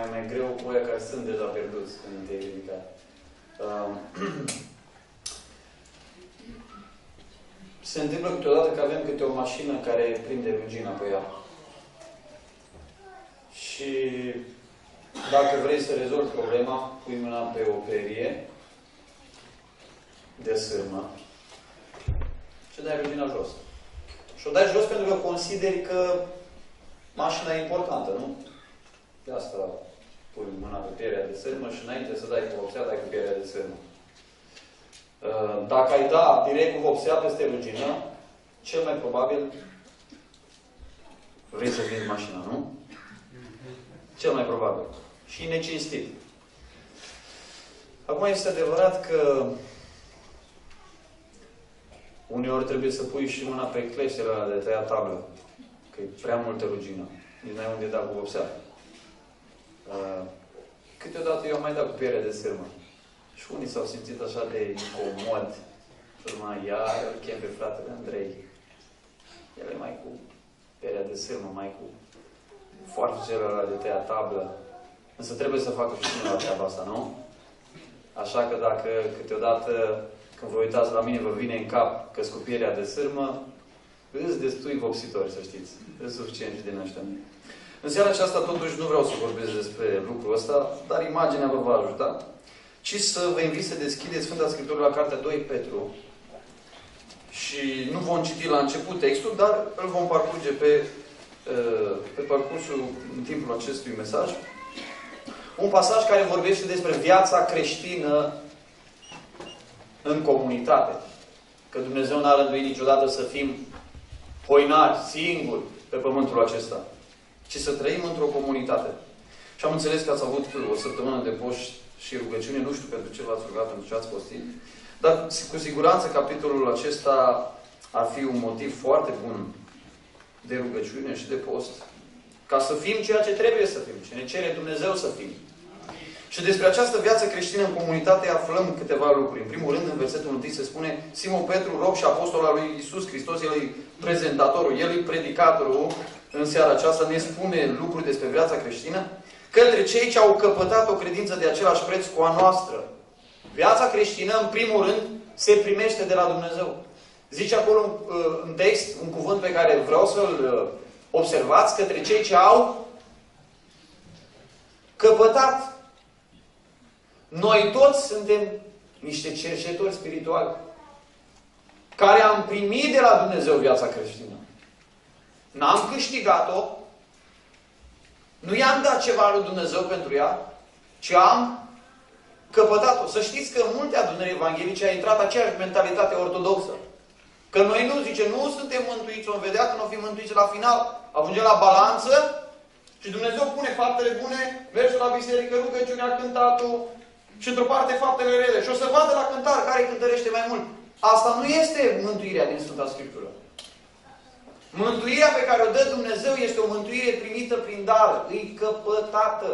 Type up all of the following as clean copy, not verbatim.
mai greu cu oia care sunt deja pierduți când te-ai ridicat. Se întâmplă câteodată că avem câte o mașină care prinde rugina pe ea. Și dacă vrei să rezolvi problema, pui mâna pe o perie de sârmă și dai rugina jos. Și o dai jos pentru că consideri că mașina e importantă, nu? De asta pui mâna pe pierea de sârmă și înainte să dai cu vopsea, dai cu pierea de sârmă. Dacă ai da direct cu vopsea peste rugină, cel mai probabil vrei să vinzi mașina, nu? Cel mai probabil. Și necinstit. Acum este adevărat că uneori trebuie să pui și mâna pe cleștele ăla de tăiat tablă. Că e prea multă rugină. Nici n-ai unde da cu vopsea. Câteodată eu am mai dat cu pielea de sârmă. Și unii s-au simțit așa de incomod. Și urma, iar îl chem pe fratele Andrei. El e mai cu pielea de sârmă, mai cu foarfecele ăla de tăiat tablă. Însă trebuie să facă și cineva treaba asta, nu? Așa că dacă câteodată, când vă uitați la mine, vă vine în cap că cu pielea de sârmă, îți destui vopsitori, să știți. Îți suficienți din ăștia. În seara aceasta, totuși, nu vreau să vorbesc despre lucrul ăsta, dar imaginea vă va ajuta. Ci să vă invit să deschideți Sfânta Scriptură la cartea 2 Petru. Și nu vom citi la început textul, dar îl vom parcurge pe parcursul, în timpul acestui mesaj. Un pasaj care vorbește despre viața creștină în comunitate. Că Dumnezeu n-a rânduit niciodată să fim hoinari, singuri, pe pământul acesta, ci să trăim într-o comunitate. Și am înțeles că ați avut o săptămână de post și rugăciune, nu știu pentru ce v-ați rugat, pentru ce ați postit, dar cu siguranță capitolul acesta ar fi un motiv foarte bun de rugăciune și de post, ca să fim ceea ce trebuie să fim, ce ne cere Dumnezeu să fim. Și despre această viață creștină în comunitate aflăm câteva lucruri. În primul rând, în versetul 1 se spune Simon Petru, rob și apostol al lui Iisus Hristos, el e prezentatorul, el e predicatorul. În seara aceasta ne spune lucruri despre viața creștină către cei ce au căpătat o credință de același preț cu a noastră. Viața creștină, în primul rând, se primește de la Dumnezeu. Zice acolo în text un cuvânt pe care vreau să-l observați, către cei ce au căpătat. Noi toți suntem niște cercetători spirituali care am primit de la Dumnezeu viața creștină. N-am câștigat-o, nu i-am dat ceva lui Dumnezeu pentru ea, ci am căpătat-o. Să știți că în multe adunări evanghelice a intrat aceeași mentalitate ortodoxă. Că noi nu, zice, nu suntem mântuiți, vom vedea că nu o fi mântuiți la final. Ajungem la balanță și Dumnezeu pune faptele bune, mergi la biserică, rugăciunea, cântatul și într-o parte faptele rele. Și o să vadă la cântar care cântărește mai mult. Asta nu este mântuirea din Sfânta Scriptură. Mântuirea pe care o dă Dumnezeu este o mântuire primită prin dar. Îi căpătată.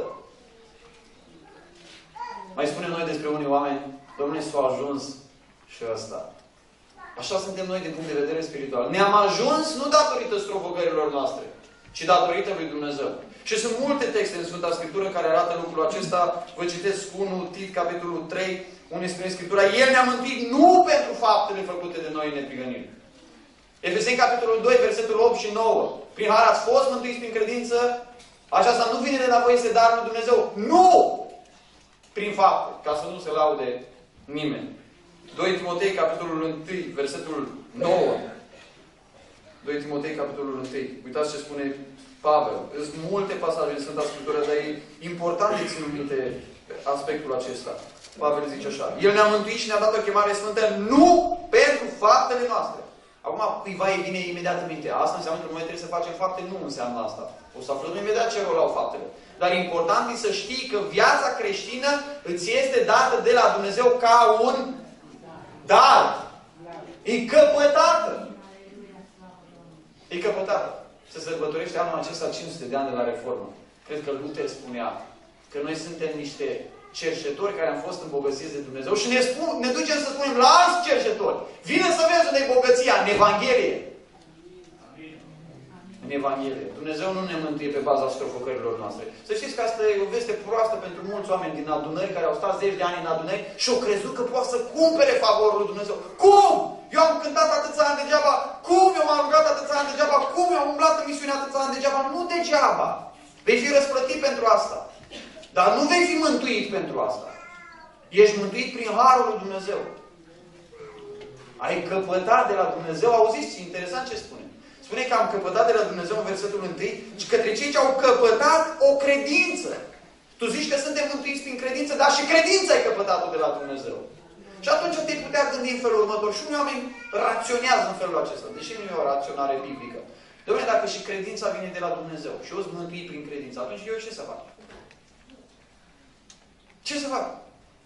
Mai spunem noi despre unii oameni, Dom'le, s-a ajuns și ăsta. Așa suntem noi din punct de vedere spiritual. Ne-am ajuns nu datorită strovăgărilor noastre, ci datorită lui Dumnezeu. Și sunt multe texte în Sfânta Scriptură care arată lucrul acesta. Vă citesc 1 Tit, capitolul 3, unde spune Scriptura, El ne-a mântuit nu pentru faptele făcute de noi în neprihănire. Efeseni, capitolul 2, versetul 8 și 9. Prin har ați fost mântuiți prin credință. Aceasta nu vine de la voi, este darul lui Dumnezeu. Nu! Prin fapte, ca să nu se laude nimeni. 2 Timotei, capitolul 1, versetul 9. 2 Timotei, capitolul 1. Uitați ce spune Pavel. Sunt multe pasaje în Sfânta Scriptură, dar e important de ținut minte aspectul acesta. Pavel zice așa. El ne-a mântuit și ne-a dat o chemare sfântă nu pentru faptele noastre. Acum, cuiva îi vine imediat în minte. Asta înseamnă că noi trebuie să facem fapte? Nu înseamnă asta. O să aflăm imediat ce rol au faptele. Dar important e să știi că viața creștină îți este dată de la Dumnezeu ca un dar. E căpătată. E căpătată. Se sărbătorește anul acesta 500 de ani de la Reformă. Cred că Luther spunea că noi suntem niște cerșetori care am fost îmbogățiți de Dumnezeu și ne ducem să spunem la alți cerșetori. Vine să vezi unde e bogăția, în Evanghelie. în Evanghelie. Dumnezeu nu ne mântuie pe baza strofocărilor noastre. Să știți că asta e o veste proastă pentru mulți oameni din adunări care au stat 10 de ani în adunări și au crezut că poate să cumpere favorul lui Dumnezeu. Cum? Eu am cântat atâția ani degeaba. Cum? Eu m-am rugat atâția ani degeaba. Cum? Eu am umblat în misiune atâția ani degeaba. Nu degeaba. Vei fi răsplătit pentru asta. Dar nu vei fi mântuit pentru asta. Ești mântuit prin harul lui Dumnezeu. Ai căpătat de la Dumnezeu. Auziți? Interesant ce spune. Spune că am căpătat de la Dumnezeu în versetul 1 și către cei ce au căpătat o credință. Tu zici că suntem mântuiți prin credință, dar și credința ai căpătat-o de la Dumnezeu. Și atunci te-ai putea gândi în felul următor. Și unii oameni raționează în felul acesta. Deși nu e o raționare biblică. Dom'le, dacă și credința vine de la Dumnezeu și eu sunt mântuit prin credință, atunci eu ce să fac? Ce să fac?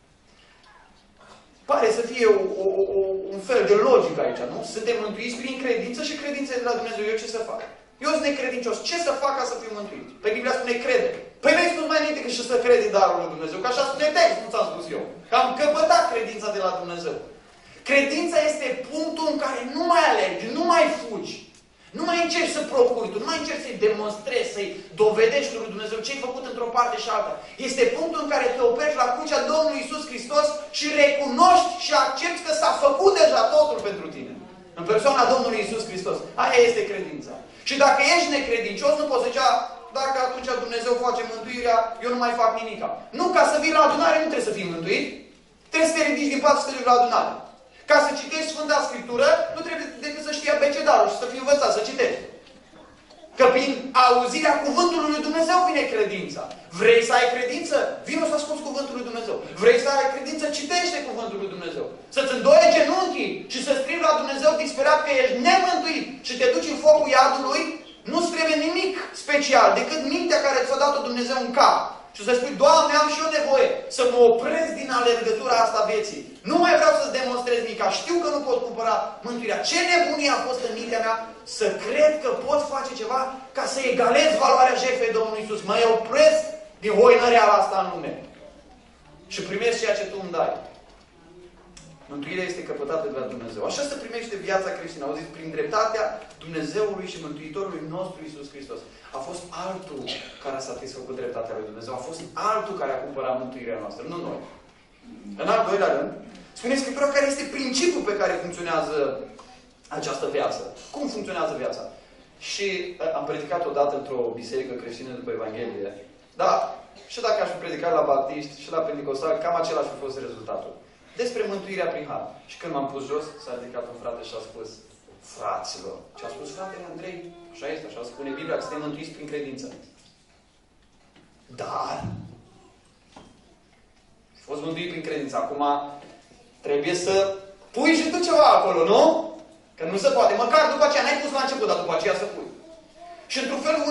Pare să fie un fel de logică aici, nu? Suntem mântuiți prin credință și credința de la Dumnezeu. Eu ce să fac? Eu sunt necredincios. Ce să fac ca să fiu mântuit? Pe Biblia spune crede. Păi n-ai spus mai înainte că și să crede darul lui Dumnezeu. Că așa spune text, nu ți-am spus eu. Că am căpătat credința de la Dumnezeu. Credința este punctul în care nu mai alergi, nu mai fugi. Nu mai încerci să procuri, tu nu mai încerci să-i demonstrezi, să-i dovedești lui Dumnezeu ce ai făcut într-o parte și alta. Este punctul în care te oprești la crucea Domnului Iisus Hristos și recunoști și accepti că s-a făcut deja totul pentru tine. În persoana Domnului Iisus Hristos. Aia este credința. Și dacă ești necredincios, nu poți zicea, dacă atunci Dumnezeu face mântuirea, eu nu mai fac nimica. Nu, ca să vii la adunare nu trebuie să fii mântuit. Trebuie să te ridici din pat și să te duci la adunare. Ca să citești Sfânta Scriptură, nu trebuie decât să știi abecedarul și să fii învățat să citești. Că prin auzirea cuvântului lui Dumnezeu vine credința. Vrei să ai credință? Vino să asculți cuvântul lui Dumnezeu. Vrei să ai credință? Citește cuvântul lui Dumnezeu. Să-ți îndoie genunchii și să scrivi la Dumnezeu disperat că ești nemântuit și te duci în focul iadului, nu-ți trebuie nimic special decât mintea care ți-a dat-o Dumnezeu în cap. Și să spui, Doamne, am și eu nevoie să mă opresc din alergătura asta vieții. Nu mai vreau să-ți demonstrez nimic. Știu că nu pot cumpăra mântuirea. Ce nebunie a fost în mintea mea să cred că pot face ceva ca să egalez valoarea jertfei Domnului Iisus. Mă opresc din hoinăreala asta în lume. Și primesc ceea ce Tu îmi dai. Mântuirea este căpătată de la Dumnezeu. Așa se primește viața creștină. Auziți, prin dreptatea Dumnezeului și Mântuitorului nostru Iisus Hristos. A fost altul care a satisfăcut dreptatea lui Dumnezeu. A fost altul care a cumpărat mântuirea noastră, nu noi. În al doilea rând, spune Scriptura care este principiul pe care funcționează această viață. Cum funcționează viața? Și am predicat odată într-o biserică creștină după Evanghelie. Da, și dacă aș fi predicat la baptiști și la pentecostal, cam același a fost rezultatul. Despre mântuirea prin har. Și când m-am pus jos, s-a ridicat un frate și a spus, fraților, ce a spus fratele Andrei? Așa este, așa spune Biblia, că suntem mântuiți prin credință. Dar, a fost mântuit prin credință. Acum, trebuie să pui și tu ceva acolo, nu? Că nu se poate. Măcar după aceea, n-ai pus la început, dar după aceea să pui. Și într-un fel,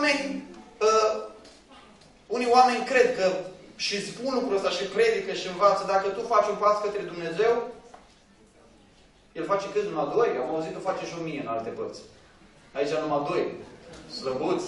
unii oameni cred că și spun lucrul ăsta și predică și învață. Dacă tu faci un pas către Dumnezeu, El face câți? Numai 2? Am auzit că face și 1000 în alte părți. Aici numai 2. Slăbuți.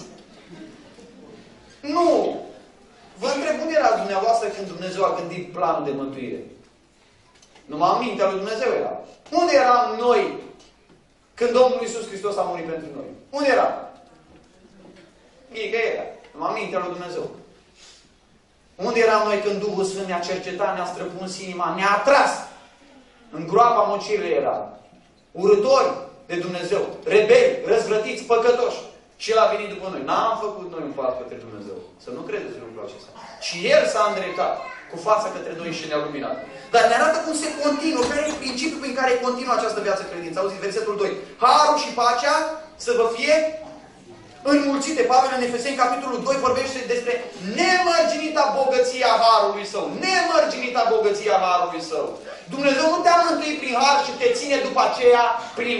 Nu! Vă întreb, unde era dumneavoastră când Dumnezeu a gândit planul de mântuire? Numai în mintea lui Dumnezeu era. Unde eram noi când Domnul Iisus Hristos a murit pentru noi? Unde eram? Nicăieri. Numai în mintea lui Dumnezeu. Unde eram noi când Duhul Sfânt ne-a cercetat, ne-a străpuns inima, ne-a atras? În groapa mocirilor era. Urători de Dumnezeu, rebeli, răzvrătiți, păcătoși. Și El a venit după noi. N-am făcut noi un pas către Dumnezeu. Să nu credeți lucrul acesta. Și El s-a îndreptat cu fața către noi și ne-a luminat. Dar ne arată cum se continuă, care e principiul prin care continuă această viață credință. Auziți, versetul 2. Harul și pacea să vă fie înmulțite. Pavel în Efeseni, capitolul 2, vorbește despre nemărginita bogăția harului Său. Nemărginita bogăția harului Său. Dumnezeu nu te-a mântuit prin har și te ține după aceea prin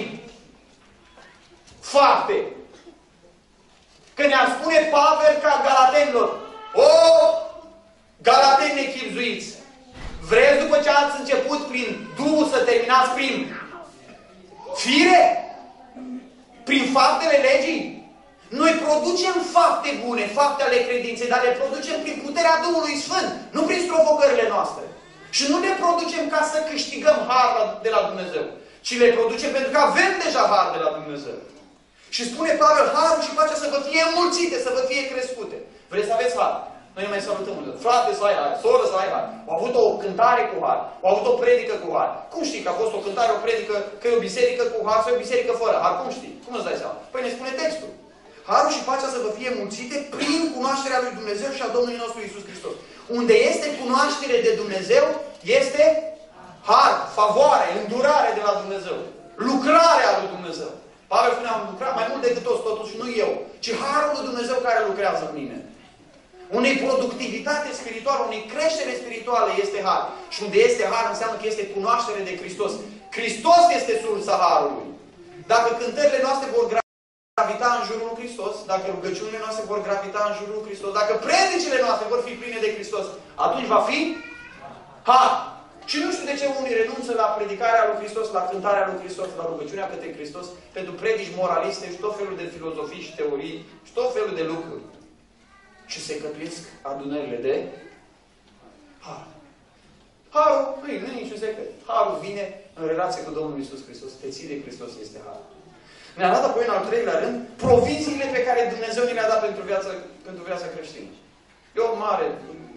fapte. Că ne-ar spune Pavel ca galatenilor, o, galateni nechibzuiți, vreți după ce ați început prin Duhul să terminați prin fire? Prin faptele legii? Noi producem fapte bune, fapte ale credinței, dar le producem prin puterea Duhului Sfânt, nu prin strovocările noastre. Și nu le producem ca să câștigăm har de la Dumnezeu, ci le producem pentru că avem deja har de la Dumnezeu. Și spune Pavel, harul și pacea să vă fie înmulțite, să vă fie crescute. Vreți să aveți har? Noi ne mai salutăm. Frate să ai har, soră să ai har. Au avut o cântare cu har. Au avut o predică cu har. Cum știi că a fost o cântare, o predică, că e o biserică cu har sau e o biserică fără har? Cum știi? Cum îți dai seama? Păi ne spune textul. Harul și pacea să vă fie înmulțite prin cunoașterea lui Dumnezeu și a Domnului nostru Iisus Hristos. Unde este cunoaștere de Dumnezeu, este har, favoare, îndurare de la Dumnezeu. Lucrarea lui Dumnezeu. Pavel spunea, am lucrat mai mult decât toți, totuși nu eu, ci harul lui Dumnezeu care lucrează în mine. Unei productivitate spirituală, unei creștere spirituală este har. Și unde este har înseamnă că este cunoaștere de Hristos. Hristos este sursa harului. Dacă cântările noastre vor gravita în jurul lui Hristos, dacă rugăciunile noastre vor gravita în jurul lui Hristos, dacă predicile noastre vor fi pline de Hristos, atunci va fi har. Și nu știu de ce unii renunță la predicarea lui Hristos, la cântarea lui Hristos, la rugăciunea către Hristos, pentru predici moraliste și tot felul de filozofii și teorii și tot felul de lucruri. Și se cătuiesc adunările de har. Harul, nu e niciun secret. Harul vine în relație cu Domnul Iisus Hristos. Te ții de Hristos este har. Ne-a dat apoi în al treilea rând proviziile pe care Dumnezeu ne le-a dat pentru viața creștină. E o mare.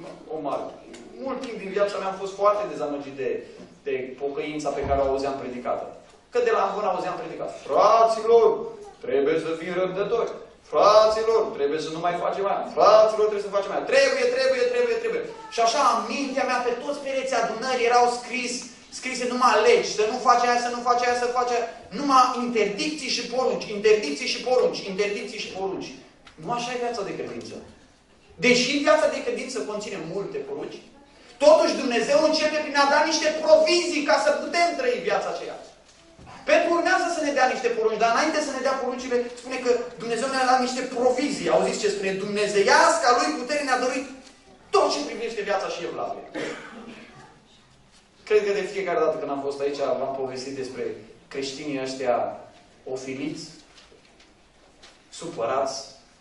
Mult timp din viața mea am fost foarte dezamăgit de pocăința pe care o auzeam predicată. Că de la ambon auzeam predicat. Fraților, trebuie să fim răbdători. Fraților, trebuie să nu mai facem mai. Fraților, trebuie să facem mai. Trebuie. Și așa, în mintea mea, pe toți pereții adunării erau scrise numai legi. Să nu faci aia, să nu faci aia, să faci aia. Numai interdicții și porunci. Interdicții și porunci. Nu așa e viața de credință. Deși viața de credință conține multe porunci, totuși Dumnezeu începe prin a da niște provizii ca să putem trăi viața aceea. Pentru urmează să ne dea niște porunci, dar înainte să ne dea poruncile, spune că Dumnezeu ne-a dat niște provizii. Auziți ce spune? Dumnezeiasca lui putere ne-a dăruit tot ce privește viața și evlavie. Cred că de fiecare dată când am fost aici, v-am povestit despre creștinii ăștia ofiliți, supărați,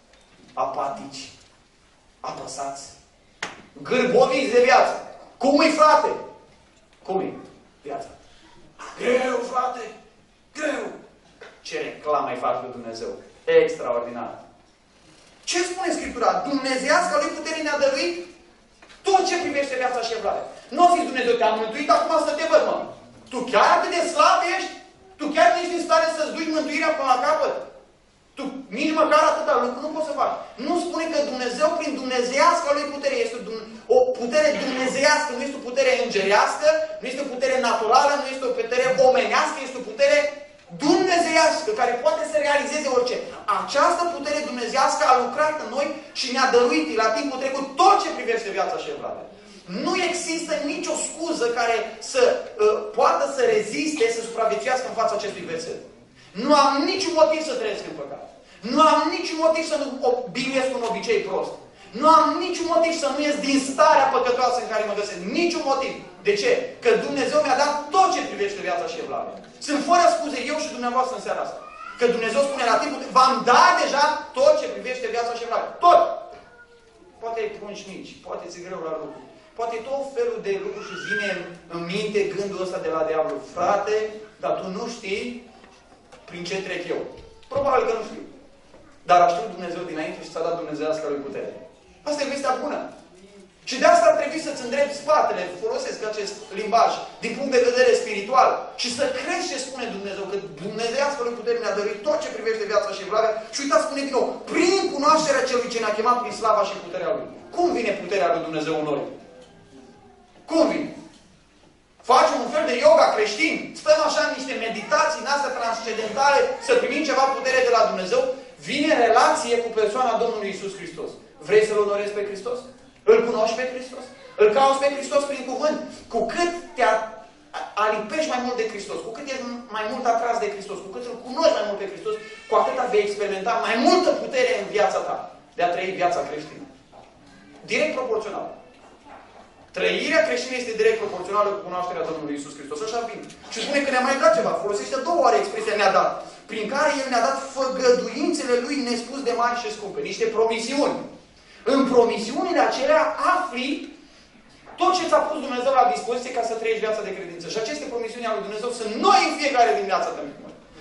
apatici, apăsați, gârboviți de viață. Cum e, frate? Cum e viața? Greu, frate! Greu! Ce reclamă îi faci lui Dumnezeu? Extraordinar! Ce spune Scriptura? Dumnezeiasca lui putere ne-a dăruit tot ce privește viața și evlavia. Nu o zis Dumnezeu, te-am mântuit, acum să te văd, mă. Tu chiar atât de slab ești? Tu chiar nu ești în stare să-ți duci mântuirea până la capăt? Tu nici măcar atâta lucru nu poți să faci. Nu spune că Dumnezeu prin dumnezeiasca lui putere este o putere dumnezeiască, nu este o putere îngerească, nu este o putere naturală, nu este o putere omenească, este o putere dumnezeiască, care poate să realizeze orice. Această putere dumnezeiască a lucrat în noi și ne-a dăruit la timpul trecut tot ce privește viața și evlavia. Nu există nicio scuză care să poată să reziste, să supraviețuiască în fața acestui verset. Nu am niciun motiv să trăiesc în păcat. Nu am niciun motiv să nu biruiesc un obicei prost. Nu am niciun motiv să nu ies din starea păcătoasă în care mă găsesc. Niciun motiv. De ce? Că Dumnezeu mi-a dat tot ce privește viața și evlavia. Sunt fără scuze eu și dumneavoastră în seara asta. Că Dumnezeu spune la timpul, v-am dat deja tot ce privește viața și evlavia. Tot! Poate ai prunci mici, poate ți-e greu la lucru. Poate tot felul de lucruri și îți vine în minte gândul ăsta de la diavol. Frate, dar tu nu știi prin ce trec eu. Probabil că nu știu. Dar a știut Dumnezeu dinainte și ți-a dat dumnezeiasca lui putere. Asta e vestea bună. Și de asta ar trebui să-ți îndrepti spatele, folosesc acest limbaj, din punct de vedere spiritual. Și să crezi ce spune Dumnezeu, că dumnezeiasca lui putere ne-a dăruit tot ce privește viața și evlavia. Și uitați, spune din nou, prin cunoașterea celui ce ne-a chemat prin slava și puterea lui. Cum vine puterea lui Dumnezeu în noi? Cum vine? Facem un fel de yoga creștin, stăm așa în niște meditații în astea transcendentale, să primim ceva putere de la Dumnezeu, vine în relație cu persoana Domnului Iisus Hristos. Vrei să-L onorezi pe Hristos? Îl cunoști pe Hristos? Îl cauți pe Hristos prin cuvânt? Cu cât te alipești mai mult de Hristos, cu cât ești mai mult atras de Hristos, cu cât îl cunoști mai mult pe Hristos, cu atâta vei experimenta mai multă putere în viața ta de a trăi viața creștină. Direct proporțional. Trăirea creștină este direct proporțională cu cunoașterea Domnului Iisus Hristos. Așa vine. Și spune că ne-a mai dat ceva. Folosește două ori expresia ne-a dat. Prin care El ne-a dat făgăduințele Lui nespus de mari și scumpe. Niște promisiuni. În promisiunile acelea afli tot ce ți-a pus Dumnezeu la dispoziție ca să trăiești viața de credință. Și aceste promisiuni ale lui Dumnezeu sunt noi în fiecare dimineață pentru noi.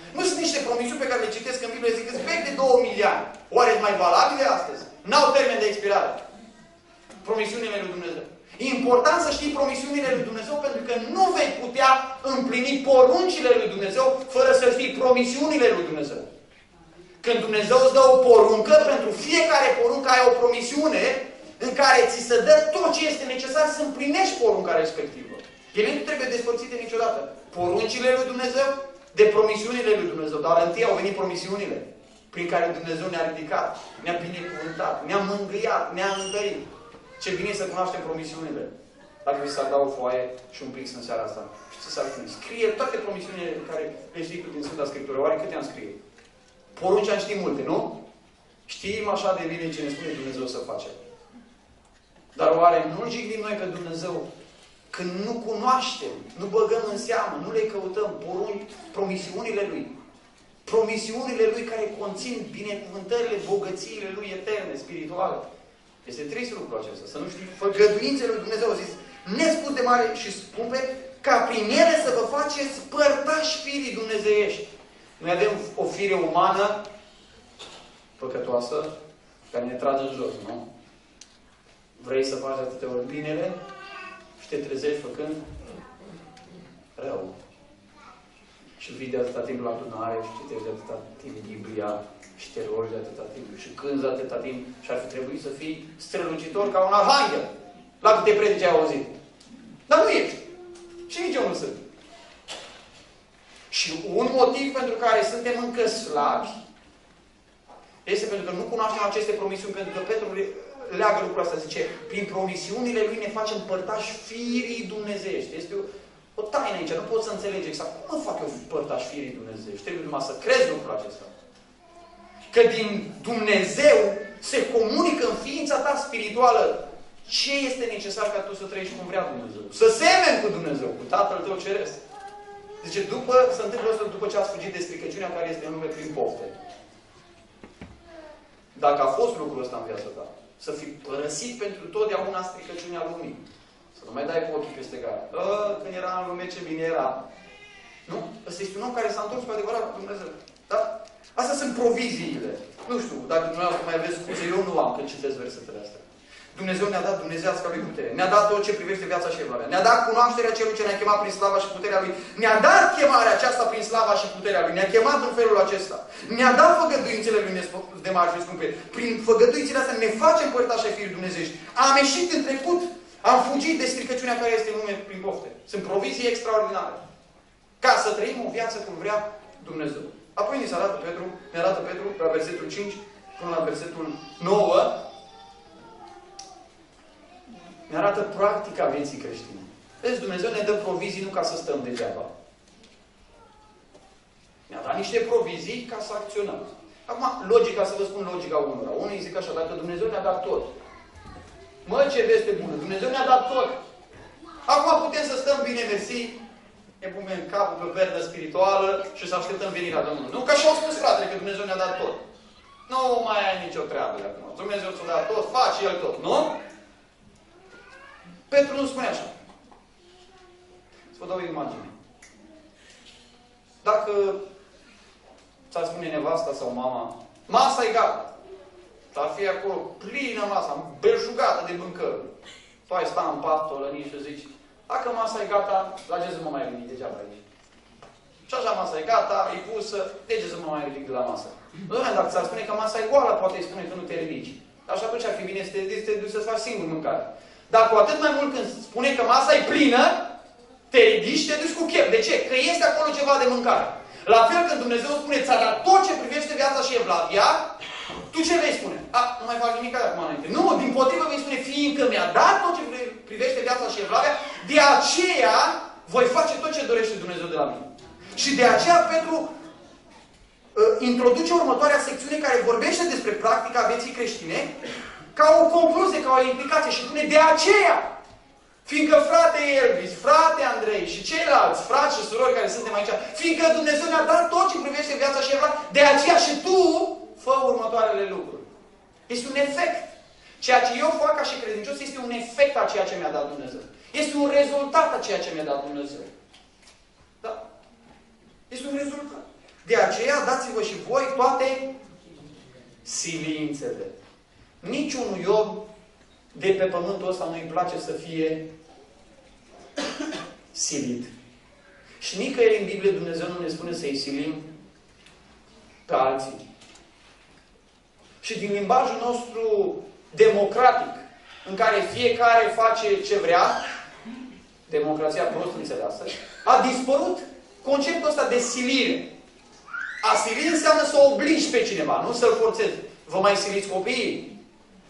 Nu sunt niște promisiuni pe care le citesc în Biblie, zic că vechi de 2000 de ani. Oare sunt mai valabile astăzi? N-au termen de expirare. Promisiunile lui Dumnezeu. E important să știi promisiunile lui Dumnezeu pentru că nu vei putea împlini poruncile lui Dumnezeu fără să știi promisiunile lui Dumnezeu. Când Dumnezeu îți dă o poruncă, pentru fiecare poruncă ai o promisiune în care ți se dă tot ce este necesar să împlinești porunca respectivă. Ele nu trebuie despărțite niciodată. Poruncile lui Dumnezeu de promisiunile lui Dumnezeu. Dar întâi au venit promisiunile prin care Dumnezeu ne-a ridicat, ne-a binecuvântat, ne-a mângâiat, ne-a întărit. Ce bine să cunoaștem promisiunile. Dacă vi s-ar da o foaie și un pix în seara asta. Și ce s-ar spune? Scrie toate promisiunile care le știi tu din Sfânta Scriptură. Oare câte am scrie? Porunci am știi multe, nu? Știm așa de bine ce ne spune Dumnezeu să facem. Dar oare nu-L jignim noi pe Dumnezeu când nu cunoaștem, nu băgăm în seamă, nu le căutăm promisiunile Lui? Promisiunile Lui care conțin binecuvântările, bogățiile Lui eterne, spirituale. Este trist lucrul acesta. Să nu știi făgăduințele lui Dumnezeu. A zis, nespus de mare și scumpe, ca prin ele să vă faceți părtași firii dumnezeiești. Noi avem o fire umană păcătoasă care ne trage în jos, nu? Vrei să faci atâtea ori binele și te trezești făcând rău. Și vii de atâta timp la adunare și citești de atâta timp Biblia și te rogi de atâta timp și cânți de atâta timp și ar fi trebuit să fii strălucitor ca un arhanghel la câte predici ai auzit. Dar nu ești. Și nici eu nu sunt. Și un motiv pentru care suntem încă slabi este pentru că nu cunoaștem aceste promisiuni, pentru că Petru leagă lucrul ăsta, zice, prin promisiunile lui ne facem părtași firii dumnezeiești. Este o taină aici, nu pot să înțeleg exact. Cum mă fac eu părtași firii dumnezeiești? Trebuie numai să crezi lucrul acesta. Că din Dumnezeu se comunică în ființa ta spirituală ce este necesar ca tu să trăiești cum vrea Dumnezeu. Să semeni cu Dumnezeu, cu Tatăl tău Ceresc. Zice, se întâmplă asta după ce ați fugit de stricăciunea care este în lume prin pofte. Dacă a fost lucrul ăsta în viața ta, să fii părăsit pentru totdeauna stricăciunea lumii. Să nu mai dai cu ochii peste gard. Când era în lume, ce bine era. Nu? Ăsta este un om care s-a întors cu adevărat cu Dumnezeu. Da? Astea sunt proviziile. Nu știu, dacă dumneavoastră mai aveți scuze, eu nu am când citesc versetele astea. Dumnezeu ne-a dat dumnezeiasca lui putere. Ne-a dat tot ce privește viața și evaluarea. Ne-a dat cunoașterea celui ce ne-a chemat prin slava și puterea Lui. Ne-a dat chemarea aceasta prin slava și puterea Lui. Ne-a chemat în felul acesta. Ne-a dat făgăduințele Lui de mari și scumpe. Prin făgăduințele astea ne facem părtași ai firii dumnezeiești. Am ieșit în trecut. Am fugit de stricăciunea care este în lume prin pofte. Sunt provizii extraordinare. Ca să trăim o viață cum vrea Dumnezeu. Apoi ne arată Petru la versetul 5 până la versetul 9. Ne arată practica vieții creștine. Vezi, Dumnezeu ne dă provizii nu ca să stăm degeaba. Ne-a dat niște provizii ca să acționăm. Acum, logica, să vă spun logica unora. Unii zic așa, dacă Dumnezeu ne-a dat tot. Mă, ce veste bună! Dumnezeu ne-a dat tot. Acum putem să stăm bine mersi, ne punem capul pe perdă spirituală și să așteptăm venirea Domnului. Nu, ca și-au spus fratele că Dumnezeu ne-a dat tot. Nu mai ai nicio treabă de acum. Dumnezeu ți-a dat tot, face El tot. Nu? Petru nu spune așa. Să vă dau o imagine. Dacă ți-ar spune nevasta sau mama, masa e gata. Ar fi acolo plină masa, belșugată de mâncări. Tu ai sta în pat, tolănii și zici, dacă masa e gata, la ce să mă mai ridic degeaba aici? Și așa masa e gata, e pusă, de ce să mă mai ridic de la masă? Doamne, dacă ți-ar spune că masa e goală, poate îi spune că nu te ridici. Dar și atunci ar fi bine să te duci să-ți faci singur mâncare. Dar cu atât mai mult când spune că masa e plină, te ridici și te duci cu chef. De ce? Că este acolo ceva de mâncare. La fel când Dumnezeu spune, ți-a dat tot ce privește viața și evlavia, tu ce vei spune? Nu mai fac nimic de acum înainte. Nu, dimpotrivă vei spune, fiindcă mi-a dat tot ce privește viața și evlavia, de aceea voi face tot ce dorește Dumnezeu de la mine. Și de aceea Petru introduce următoarea secțiune care vorbește despre practica vieții creștine, ca o concluzie, ca o implicație și spune, de aceea, fiindcă frate Elvis, frate Andrei și ceilalți frați și surori care suntem aici, fiindcă Dumnezeu ne-a dat tot ce privește viața și evlavia, de aceea și tu fă următoarele lucruri. Este un efect. Ceea ce eu fac ca și credincios este un efect a ceea ce mi-a dat Dumnezeu. Este un rezultat a ceea ce mi-a dat Dumnezeu. Da? Este un rezultat. De aceea dați-vă și voi toate silințele. Niciunui om de pe pământul ăsta nu-i place să fie silit. Și nicăieri în Biblie Dumnezeu nu ne spune să-i silim pe alții. Și din limbajul nostru democratic, în care fiecare face ce vrea, democrația prost înțeleasă, a dispărut conceptul ăsta de silire. A sili înseamnă să obligi pe cineva, nu să-l forțezi. Vă mai siliți copiii?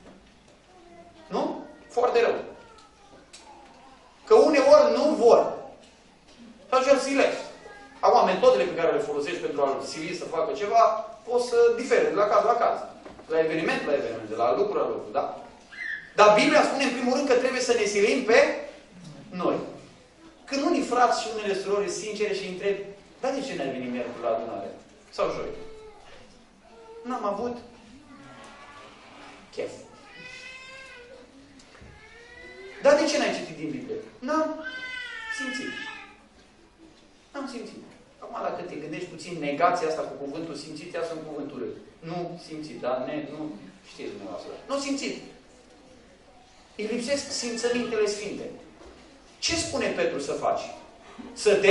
Nu? Foarte rău. Că uneori nu vor. Și atunci îl silești. Acum, metodele pe care le folosești pentru a-l sili să facă ceva, pot să difere de la caz la caz. La eveniment la eveniment, de la lucru la lucru, da? Dar Biblia spune în primul rând că trebuie să ne silim pe noi. Când unii frați și unele surori sincere și întrebi, dar de ce n-ai venit miercuri la adunare? Sau joi? N-am avut chef. Dar de ce n-ai citit din Biblie? N-am simțit. N-am simțit. Acum, dacă te gândești puțin, negația asta cu cuvântul simțit, ia sunt cuvântul lui. Nu simțit, dar nu știți dumneavoastră. Nu simțit. Îi lipsesc simțămintele sfinte. Ce spune Petru să faci? Să te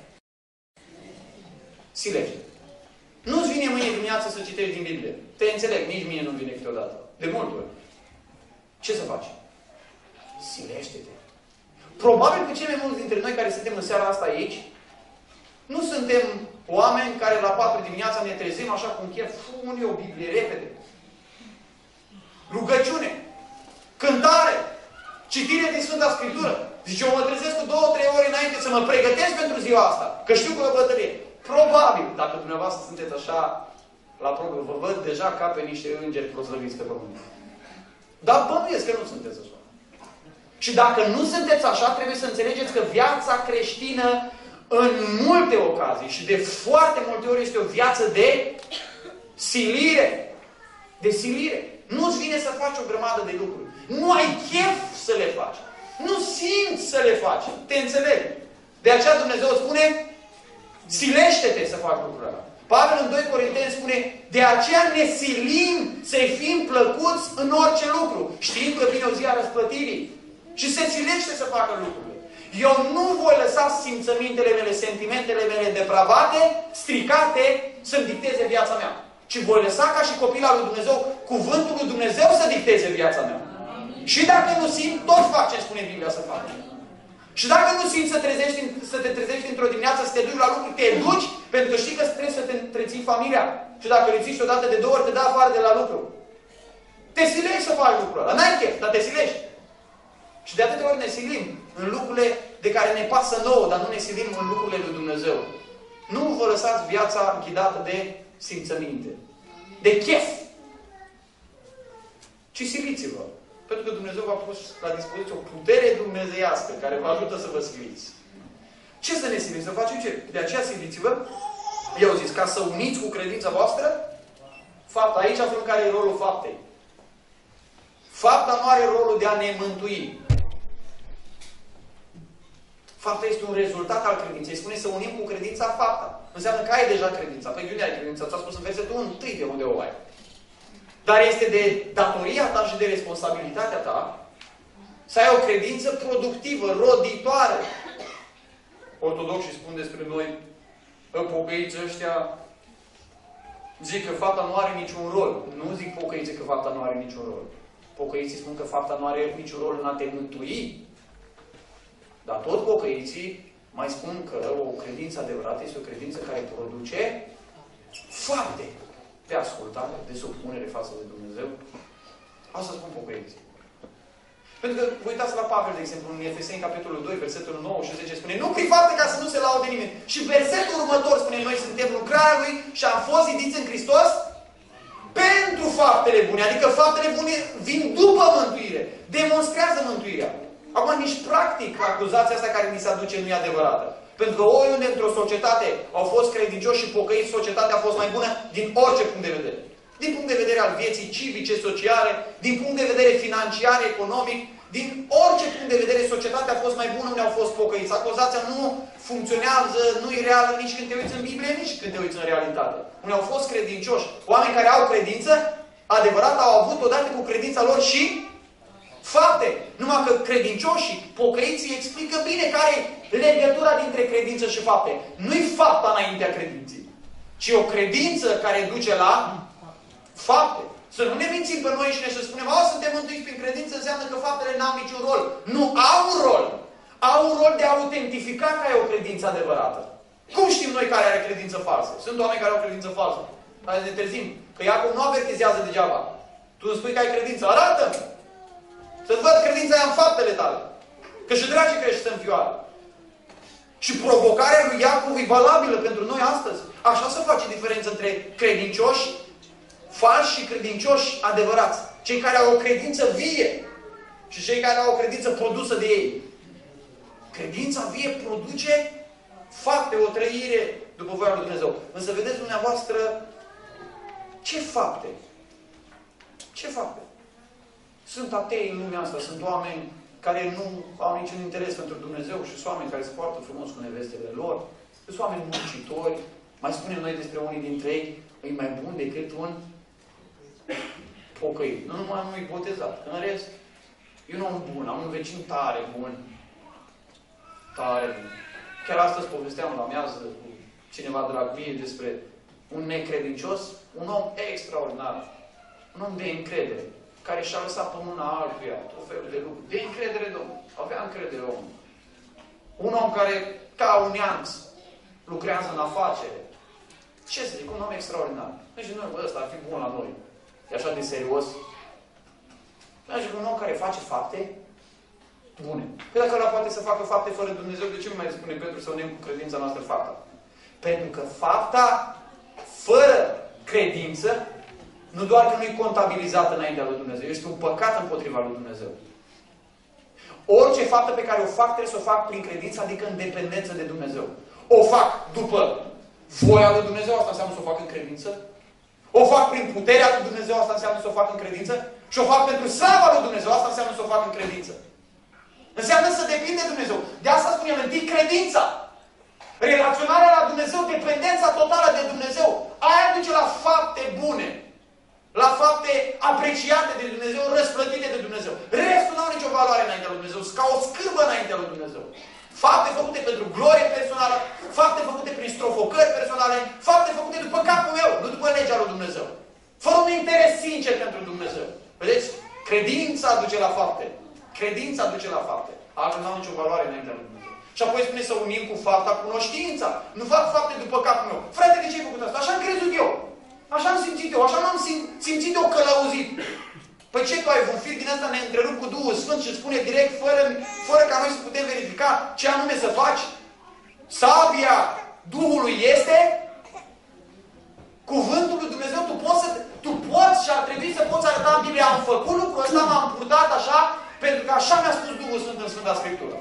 silești. Nu-ți vine mâine dimineață să citești din Biblie. Te înțeleg, nici mie nu vine câteodată. De multe ori. Ce să faci? Silește-te. Probabil că cei mai mulți dintre noi care suntem în seara asta aici, nu suntem oameni care la 4 dimineața ne trezim așa cum chef, unde o Biblie, repede. Rugăciune. Cântare. Citire din Sfânta Scriptură. Zice, eu mă trezesc cu 2-3 ore înainte să mă pregătesc pentru ziua asta. Că știu că o bătălie. Probabil, dacă dumneavoastră sunteți așa la probă, vă văd deja ca pe niște îngeri proslăviți pe pământ. Dar bănuiesc că nu sunteți așa. Și dacă nu sunteți așa, trebuie să înțelegeți că viața creștină în multe ocazii și de foarte multe ori este o viață de silire. De silire. Nu-ți vine să faci o grămadă de lucruri. Nu ai chef să le faci. Nu simți să le faci. Te înțeleg. De aceea Dumnezeu spune, silește-te să faci lucrurile alea. Pavel în 2 Corinteni spune, de aceea ne silim să-i fim plăcuți în orice lucru. Știind că vine o zi a răsplătirii. Și se silește să facă lucrurile. Eu nu voi lăsa simțămintele mele, sentimentele mele depravate, stricate, să-mi dicteze viața mea. Ci voi lăsa ca și copil al lui Dumnezeu, cuvântul lui Dumnezeu să dicteze viața mea. Și dacă nu simt, tot fac ce spune Biblia să fac. Și dacă nu simți să te trezești într-o dimineață, să te duci la lucru, te duci, pentru că știi că trebuie să te întreții familia. Și dacă îl zici odată de 2 ori, te dă afară de la lucru. Te silești să faci lucrul ăla. N-ai chef, dar te silești. Și de atâtea ori ne silim în lucrurile de care ne pasă nouă, dar nu ne silim în lucrurile lui Dumnezeu. Nu vă lăsați viața ghidată de simțăminte, de chef, ci siliți-vă. Pentru că Dumnezeu v-a pus la dispoziție o putere dumnezeiască care vă ajută să vă siliți. Ce să ne silim? Să facem ce? De aceea siliți-vă. Eu zis, ca să uniți cu credința voastră fapta. Aici aflăm care e rolul faptei. Fapta nu are rolul de a ne mântui. Fapta este un rezultat al credinței. Spune să unim cu credința fapta. Înseamnă că ai deja credința. Păi unde ai credința? Ți-a spus în versetul 1 de unde o ai. Dar este de datoria ta și de responsabilitatea ta să ai o credință productivă, roditoare. Ortodoxii spun despre noi, pocăiții ăștia zic că fapta nu are niciun rol. Nu zic pocăiții că fapta nu are niciun rol. Pocăiții spun că fapta nu are niciun rol în a te mântui. Dar tot pocăiții mai spun că o credință adevărată este o credință care produce fapte de ascultare, de supunere față de Dumnezeu. Asta spun pocăiții. Pentru că, vă uitați la Pavel, de exemplu, în Efeseni, capitolul 2, versetul 9 și 10, spune, nu prin fapte ca să nu se laude nimeni. Și versetul următor spune, noi suntem lucrarea Lui și am fost zidiți în Hristos pentru faptele bune. Adică faptele bune vin după mântuire. Demonstrează mântuirea. Acum, nici practic, acuzația asta care ni se aduce nu e adevărată. Pentru că oriunde într-o societate au fost credincioși și pocăiți, societatea a fost mai bună din orice punct de vedere. Din punct de vedere al vieții civice, sociale, din punct de vedere financiar, economic, Din orice punct de vedere, societatea a fost mai bună, unde au fost pocăiți. Acuzația nu funcționează, nu e reală nici când te uiți în Biblie, nici când te uiți în realitate. Unde au fost credincioși. Oameni care au credință, adevărat, au avut odată cu credința lor și fapte. Numai că credincioșii, pocăiții, explică bine care e legătura dintre credință și fapte. Nu-i fapta înaintea credinței, ci o credință care duce la fapte. Să nu ne mințim pe noi și să spunem, suntem mântuiți prin credință, înseamnă că faptele n-au niciun rol. Nu, au un rol. Au un rol de a autentifica că e o credință adevărată. Cum știm noi care are credință falsă? Sunt oameni care au credință falsă. Hai să ne trezim. Că Iacov nu avertizează degeaba. Tu îmi spui că ai credință. Arată-mi! Să-ți văd credința aia în faptele tale. Că și dragii crește în fioară. Și provocarea lui Iacov e valabilă pentru noi astăzi. Așa se face diferența între credincioși falși și credincioși adevărați. Cei care au o credință vie și cei care au o credință produsă de ei. Credința vie produce fapte, o trăire după voia lui Dumnezeu. Însă vedeți dumneavoastră ce fapte? Ce fapte? Sunt atei în lumea asta, sunt oameni care nu au niciun interes pentru Dumnezeu și sunt oameni care se poartă frumos cu nevestele lor, sunt oameni muncitori, mai spunem noi despre unii dintre ei, e mai bun decât un pocăit. Nu numai nu-i botezat. În rest, eu nu am bun, am un vecin tare bun. Tare bun. Chiar astăzi povesteam la amiază cu cineva drag mie despre un necredincios, un om extraordinar. Un om de încredere, care și-a lăsat pe mâna altuia tot felul de lucruri. De încredere, Domnul. Avea încredere omul. Un om care, ca un neamț, lucrează în afacere. Ce să zic, un om extraordinar. Deci noi, ăsta ar fi bun la noi. E așa de serios. Deci un om care face fapte bune. Că dacă ăla poate să facă fapte fără Dumnezeu, de ce nu mai spune Petru să unim cu credința noastră fapta? Pentru că fapta, fără credință, nu doar că nu e contabilizată înaintea lui Dumnezeu, este un păcat împotriva lui Dumnezeu. Orice faptă pe care o fac, trebuie să o fac prin credință, adică în dependență de Dumnezeu. O fac după voia lui Dumnezeu, asta înseamnă să o fac în credință. O fac prin puterea lui Dumnezeu, asta înseamnă să o fac în credință. Și o fac pentru slava lui Dumnezeu, asta înseamnă să o fac în credință. Înseamnă să depind de Dumnezeu. De asta spunem întâi credința. Relaționarea la Dumnezeu, dependența totală de Dumnezeu. Aia duce la fapte bune. La fapte apreciate de Dumnezeu, răsplătite de Dumnezeu. Restul nu au nicio valoare înaintea lui Dumnezeu. Sunt ca o scârbă înaintea lui Dumnezeu. Fapte făcute pentru glorie personală, fapte făcute prin strofocări personale, fapte făcute după capul meu, nu după legea lui Dumnezeu. Fără un interes sincer pentru Dumnezeu. Vedeți? Credința duce la fapte. Credința duce la fapte. Altfel nu au nicio valoare înaintea lui Dumnezeu. Și apoi spune să unim cu fapta cunoștința. Nu fac fapte după capul meu. Frate, de ce ai făcut asta? Așa am crezut eu. Așa am simțit eu. Așa m-am simțit eu călăuzit. Păi ce tu ai un fir din ăsta neîntrerupt cu Duhul Sfânt și spune direct, fără ca noi să putem verifica ce anume să faci? Sabia Duhului este cuvântul lui Dumnezeu. Tu poți și ar trebui să poți arăta în Biblie. Am făcut lucrul ăsta, m-am purtat așa, pentru că așa mi-a spus Duhul Sfânt în Sfânta Scriptură.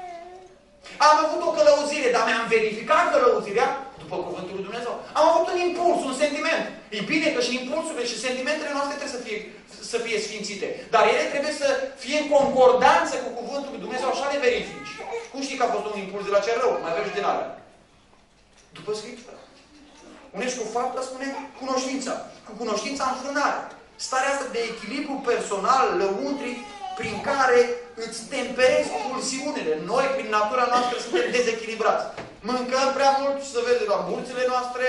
Am avut o călăuzire, dar mi-am verificat călăuzirea după cuvântul lui Dumnezeu. Am avut un impuls, un sentiment. E bine că și impulsurile și sentimentele noastre trebuie să fie sfințite. Dar ele trebuie să fie în concordanță cu cuvântul lui Dumnezeu, așa le verifici. Cum știi că a fost un impuls de la cel rău? Mai vezi din alea. După Scriptură. Unești cu fapta, spune cunoștința. Cu cunoștința înfrânare. Starea asta de echilibru personal, lăuntric, prin care îți temperezi pulsiunile. Noi, prin natura noastră, suntem dezechilibrați. Mâncăm prea mult și să vezi la burțile noastre.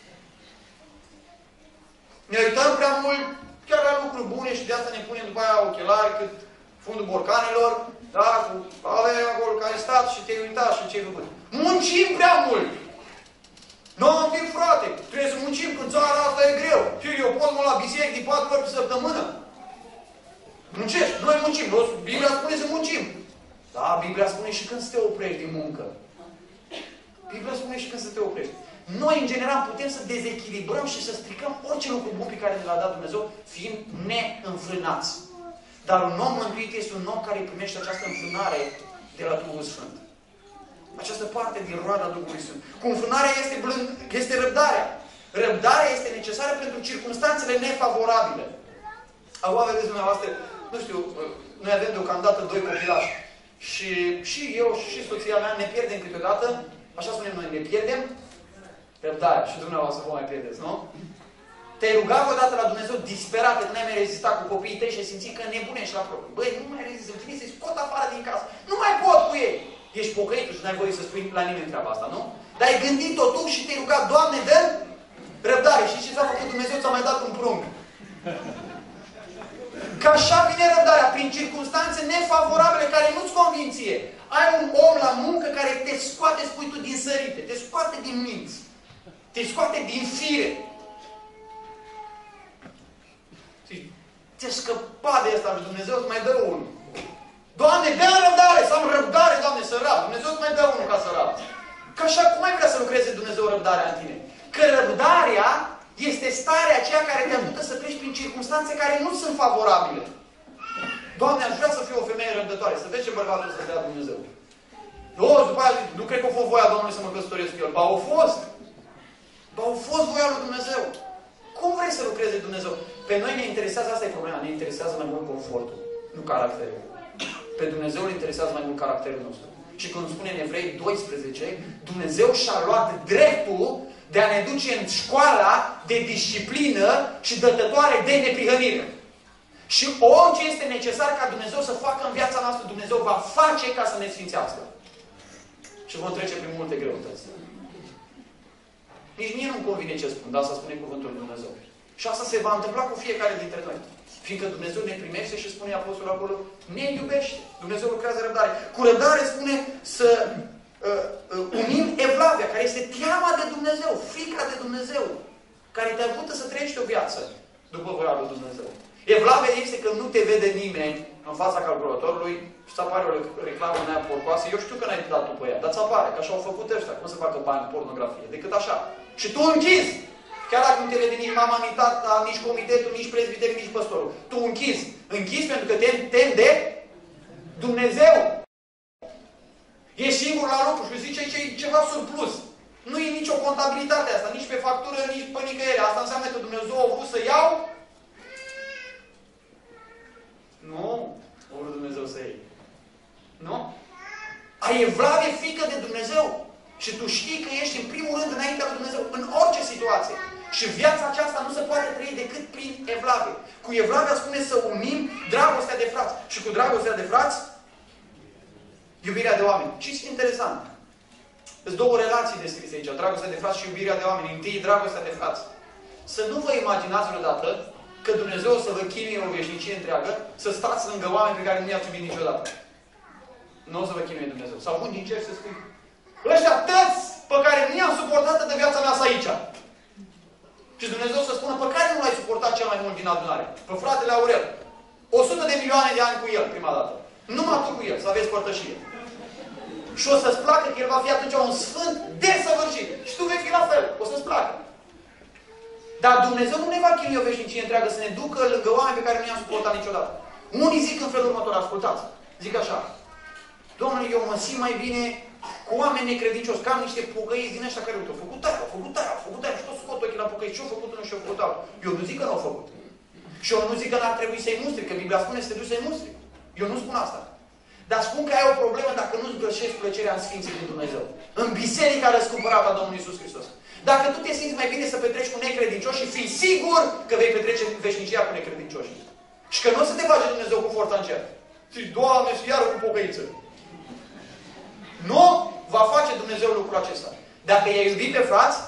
Ne uităm prea mult chiar la lucruri bune și de asta ne punem după aia ochelari cât fundul borcanelor, da? Cu alea acolo care ai stat și te-ai uitat și ce-ai făcut. Muncim prea mult! Nu am timp, frate! Trebuie să muncim când țara asta e greu. Și eu pot mă la biserică de 4 ori pe săptămână. Muncești, noi muncim. Biblia spune să muncim. Da, Biblia spune și când să te oprești din muncă. Biblia spune și când să te oprești. Noi, în general, putem să dezechilibrăm și să stricăm orice lucru bun pe care ne l-a dat Dumnezeu, fiind neînfrânați. Dar un om mântuit este un om care primește această înfrânare de la Duhul Sfânt. Această parte din roada Duhului Sfânt. Cu înfrânarea este răbdarea. Răbdarea este necesară pentru circunstanțele nefavorabile. Acum vedeți dumneavoastră, nu știu, noi avem deocamdată 2 copilași. Și eu și soția mea ne pierdem câteodată, așa spunem noi, ne pierdem răbdarea. Și dumneavoastră vă mai pierdeți, nu? Te-ai rugat odată la Dumnezeu disperat, că n-ai mai rezistat cu copiii tăi și ai simțit că nebunești la propriu. Băi, nu mai rezist, îmi trebuie să-i scot afară din casă. Nu mai pot cu ei. Ești pocăit și n-ai voie să spui la nimeni treaba asta, nu? Dar ai gândit-o tu și te-ai rugat, Doamne, dă răbdare. Și ce ți-a făcut Dumnezeu? Ți-a mai dat un prunc. Că așa vine răbdarea, prin circunstanțe nefavorabile care nu-ți convin ție. Ai un om la muncă care te scoate, spui tu, din sărite, te scoate din minți, te scoate din fire. Ți-a scăpat de asta și Dumnezeu îți mai dă unul. Doamne, dă răbdare, să am răbdare, Doamne, să rab. Dumnezeu îți mai dă unul ca să rab. Că așa, cum ai vrea să lucreze Dumnezeu răbdarea în tine? Că răbdarea este starea aceea care te ajută să treci prin circunstanțe care nu sunt favorabile. Doamne, aș vrea să fiu o femeie răbdătoare, să vezi ce bărbatul să dea Dumnezeu. După aia, nu cred că a fost voia Domnului să mă căsătoresc cu el. Ba, au fost. Ba, au fost voia lui Dumnezeu. Cum vrei să lucreze Dumnezeu? Pe noi ne interesează, asta e problema, ne interesează mai mult confortul, nu caracterul. Pe Dumnezeu îl interesează mai mult caracterul nostru. Și când spune în Evrei 12, Dumnezeu și-a luat dreptul de a ne duce în școala de disciplină și dătătoare de neprihănire. Și orice este necesar ca Dumnezeu să facă în viața noastră, Dumnezeu va face ca să ne sfințească. Și vom trece prin multe greutăți. Nici mie nu-mi convine ce spun, dar asta spune cuvântul lui Dumnezeu. Și asta se va întâmpla cu fiecare dintre noi. Fiindcă Dumnezeu ne primește și spune Apostolul acolo, ne iubește. Dumnezeu lucrează răbdare. Cu răbdare spune să unim evlavia, care este teama de Dumnezeu, frica de Dumnezeu, care te ajută să trăiești o viață după voia lui Dumnezeu. Evlavia este că nu te vede nimeni în fața calculatorului și îți apare o reclamă în aia porcoasă. Eu știu că n-ai dat tu pe ea, dar îți apare, că așa au făcut ăștia. Cum să facă bani pornografie? Decât așa. Și tu închizi. Chiar dacă nu te vede nici mama, nici tata, nici comitetul, nici prezbiterul, nici păstorul. Tu închizi. Închizi pentru că temi de Dumnezeu. Ești singur la lucru și zice că e ceva surplus. Nu e nicio contabilitate asta, nici pe factură, nici pe nicăieri. Asta înseamnă că Dumnezeu a vrut să iau. Nu. A vrut Dumnezeu să iei. Nu? Ai evlavie, frică de Dumnezeu. Și tu știi că ești în primul rând înaintea lui Dumnezeu, în orice situație. Și viața aceasta nu se poate trăi decât prin evlavie. Cu evlavia spune să unim dragostea de frați. Și cu dragostea de frați, iubirea de oameni. Ce este interesant? Sunt două relații descrise aici. Dragostea de frați și iubirea de oameni. Întâi, dragostea de frați. Să nu vă imaginați vreodată că Dumnezeu o să vă chinuie o veșnicie întreagă să stați lângă oameni pe care nu i-ați iubit niciodată. Nu o să vă chinuie Dumnezeu. Sau bun din cer să spui, ăștia tăți pe care nu i-am suportat de viața mea aici. Și Dumnezeu să spună, pe care nu l-ai suportat cel mai mult din adunare? Pe fratele Aurel. 100 de milioane de ani cu el, prima dată. Numai tu cu el, să aveți părtășie. Și o să-ți placă că el va fi atunci un sfânt desăvârșit. Și tu vei fi la fel. O să-ți placă. Dar Dumnezeu nu ne va chinui o veșnicie întreagă să ne ducă lângă oameni pe care nu i-am suportat niciodată. Unii zic în felul următor, ascultați. Zic așa. Domnule, eu mă simt mai bine cu oameni necredincioși, că am niște pocăiți din ăștia care au făcut aia, au făcut aia, au făcut aia, și tot scot ochii la pocăiți, ce-au făcut unul și-au făcut altul. Eu nu zic că n-au făcut. Și eu nu zic că n-ar trebui să-i mustri, că Biblia spune să te duci să-i mustri. Eu nu spun asta. Dar spun că ai o problemă dacă nu-ți găsești plăcerea în Sfinții lui Dumnezeu. În biserica răscumpărată a Domnului Iisus Hristos. Dacă tu te simți mai bine să petreci cu necredincioși și fii sigur că vei petrece veșnicia cu necredincioși. Și că nu o să te bage Dumnezeu cu forța în cer. Și Doamne, și iară cu pocăiță. Nu va face Dumnezeu lucrul acesta. Dacă i-ai iubit pe frați,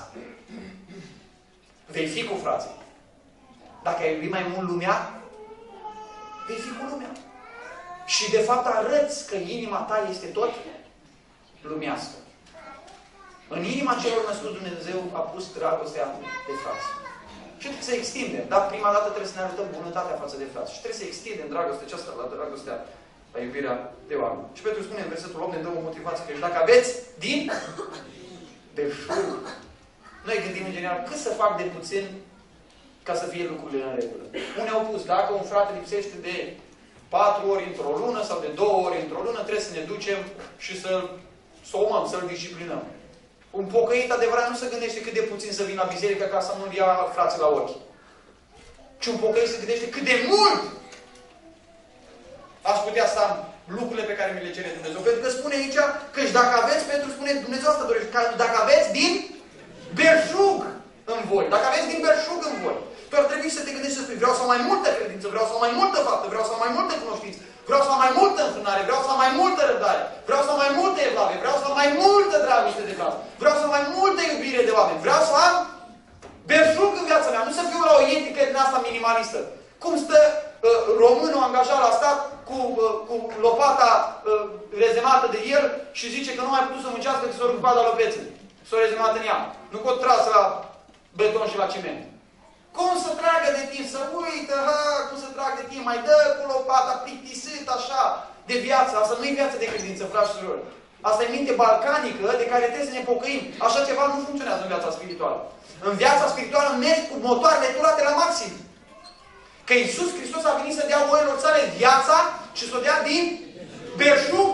vei fi cu frații. Dacă ai iubit mai mult lumea, vei fi cu lumea. Și de fapt arăți că inima ta este tot lumească. În inima celor născuți Dumnezeu a pus dragostea de frați. Și trebuie să extindem. Dar prima dată trebuie să ne arătăm bunătatea față de frați. Și trebuie să extindem dragostea aceasta la dragostea, la iubirea de oameni. Și Petru spune în versetul 8, ne dă o motivație. Că dacă aveți din belșug, noi gândim în general cât să fac de puțin ca să fie lucrurile în regulă. Unii au pus, dacă un frate lipsește de 4 ori într-o lună sau de 2 ori într-o lună, trebuie să ne ducem și să-l somăm, să-l disciplinăm. Un pocăit adevărat nu se gândește cât de puțin să vină la biserică ca să nu-l ia frații la ochi. Ci un pocăit se gândește cât de mult aș putea să am lucrurile pe care mi le cere Dumnezeu. Pentru că spune aici că dacă aveți, Petru spune, Dumnezeu asta dorește, că dacă aveți din belșug în voi, dacă aveți din belșug în voi, tu ar trebui să te gândești să spui, vreau să am mai multă credință, vreau să am mai multă faptă, vreau să am mai multă cunoștință, vreau să am mai multă înfrânare, vreau să am mai multă răbdare, vreau să am mai multă evlavie, vreau să am mai multă dragoste de clasă, vreau să am mai multă iubire de oameni, vreau să am belșug în viața mea, nu să fiu la o etică din asta minimalistă. Cum stă românul angajat la stat cu lopata rezemată de el și zice că nu mai putut să muncească că s-a rupt pada lopeței. S-a rezemat în ea. Nu că o tras la beton și la ciment. Cum să tragă de timp? Să uită, cum să tragă de timp? Mai dă cu lopata, plictisit așa de viață. Asta nu e viață de credință, frați și surori. Asta e minte balcanică de care trebuie să ne pocăim. Așa ceva nu funcționează în viața spirituală. În viața spirituală mergi cu motoarele turate la maxim. Că Iisus Hristos a venit să dea oilor sale viața și să o dea din belșug.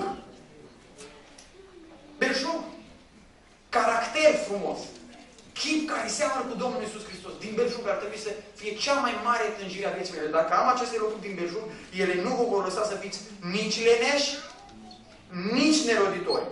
Belșug. Caracter frumos. Chip care seamănă cu Domnul Iisus Hristos. Din belșug ar trebui să fie cea mai mare tânjire a vieții mele. Dacă am aceste lucruri din belșug, ele nu vă vor lăsa să fiți nici leneși, nici neroditori.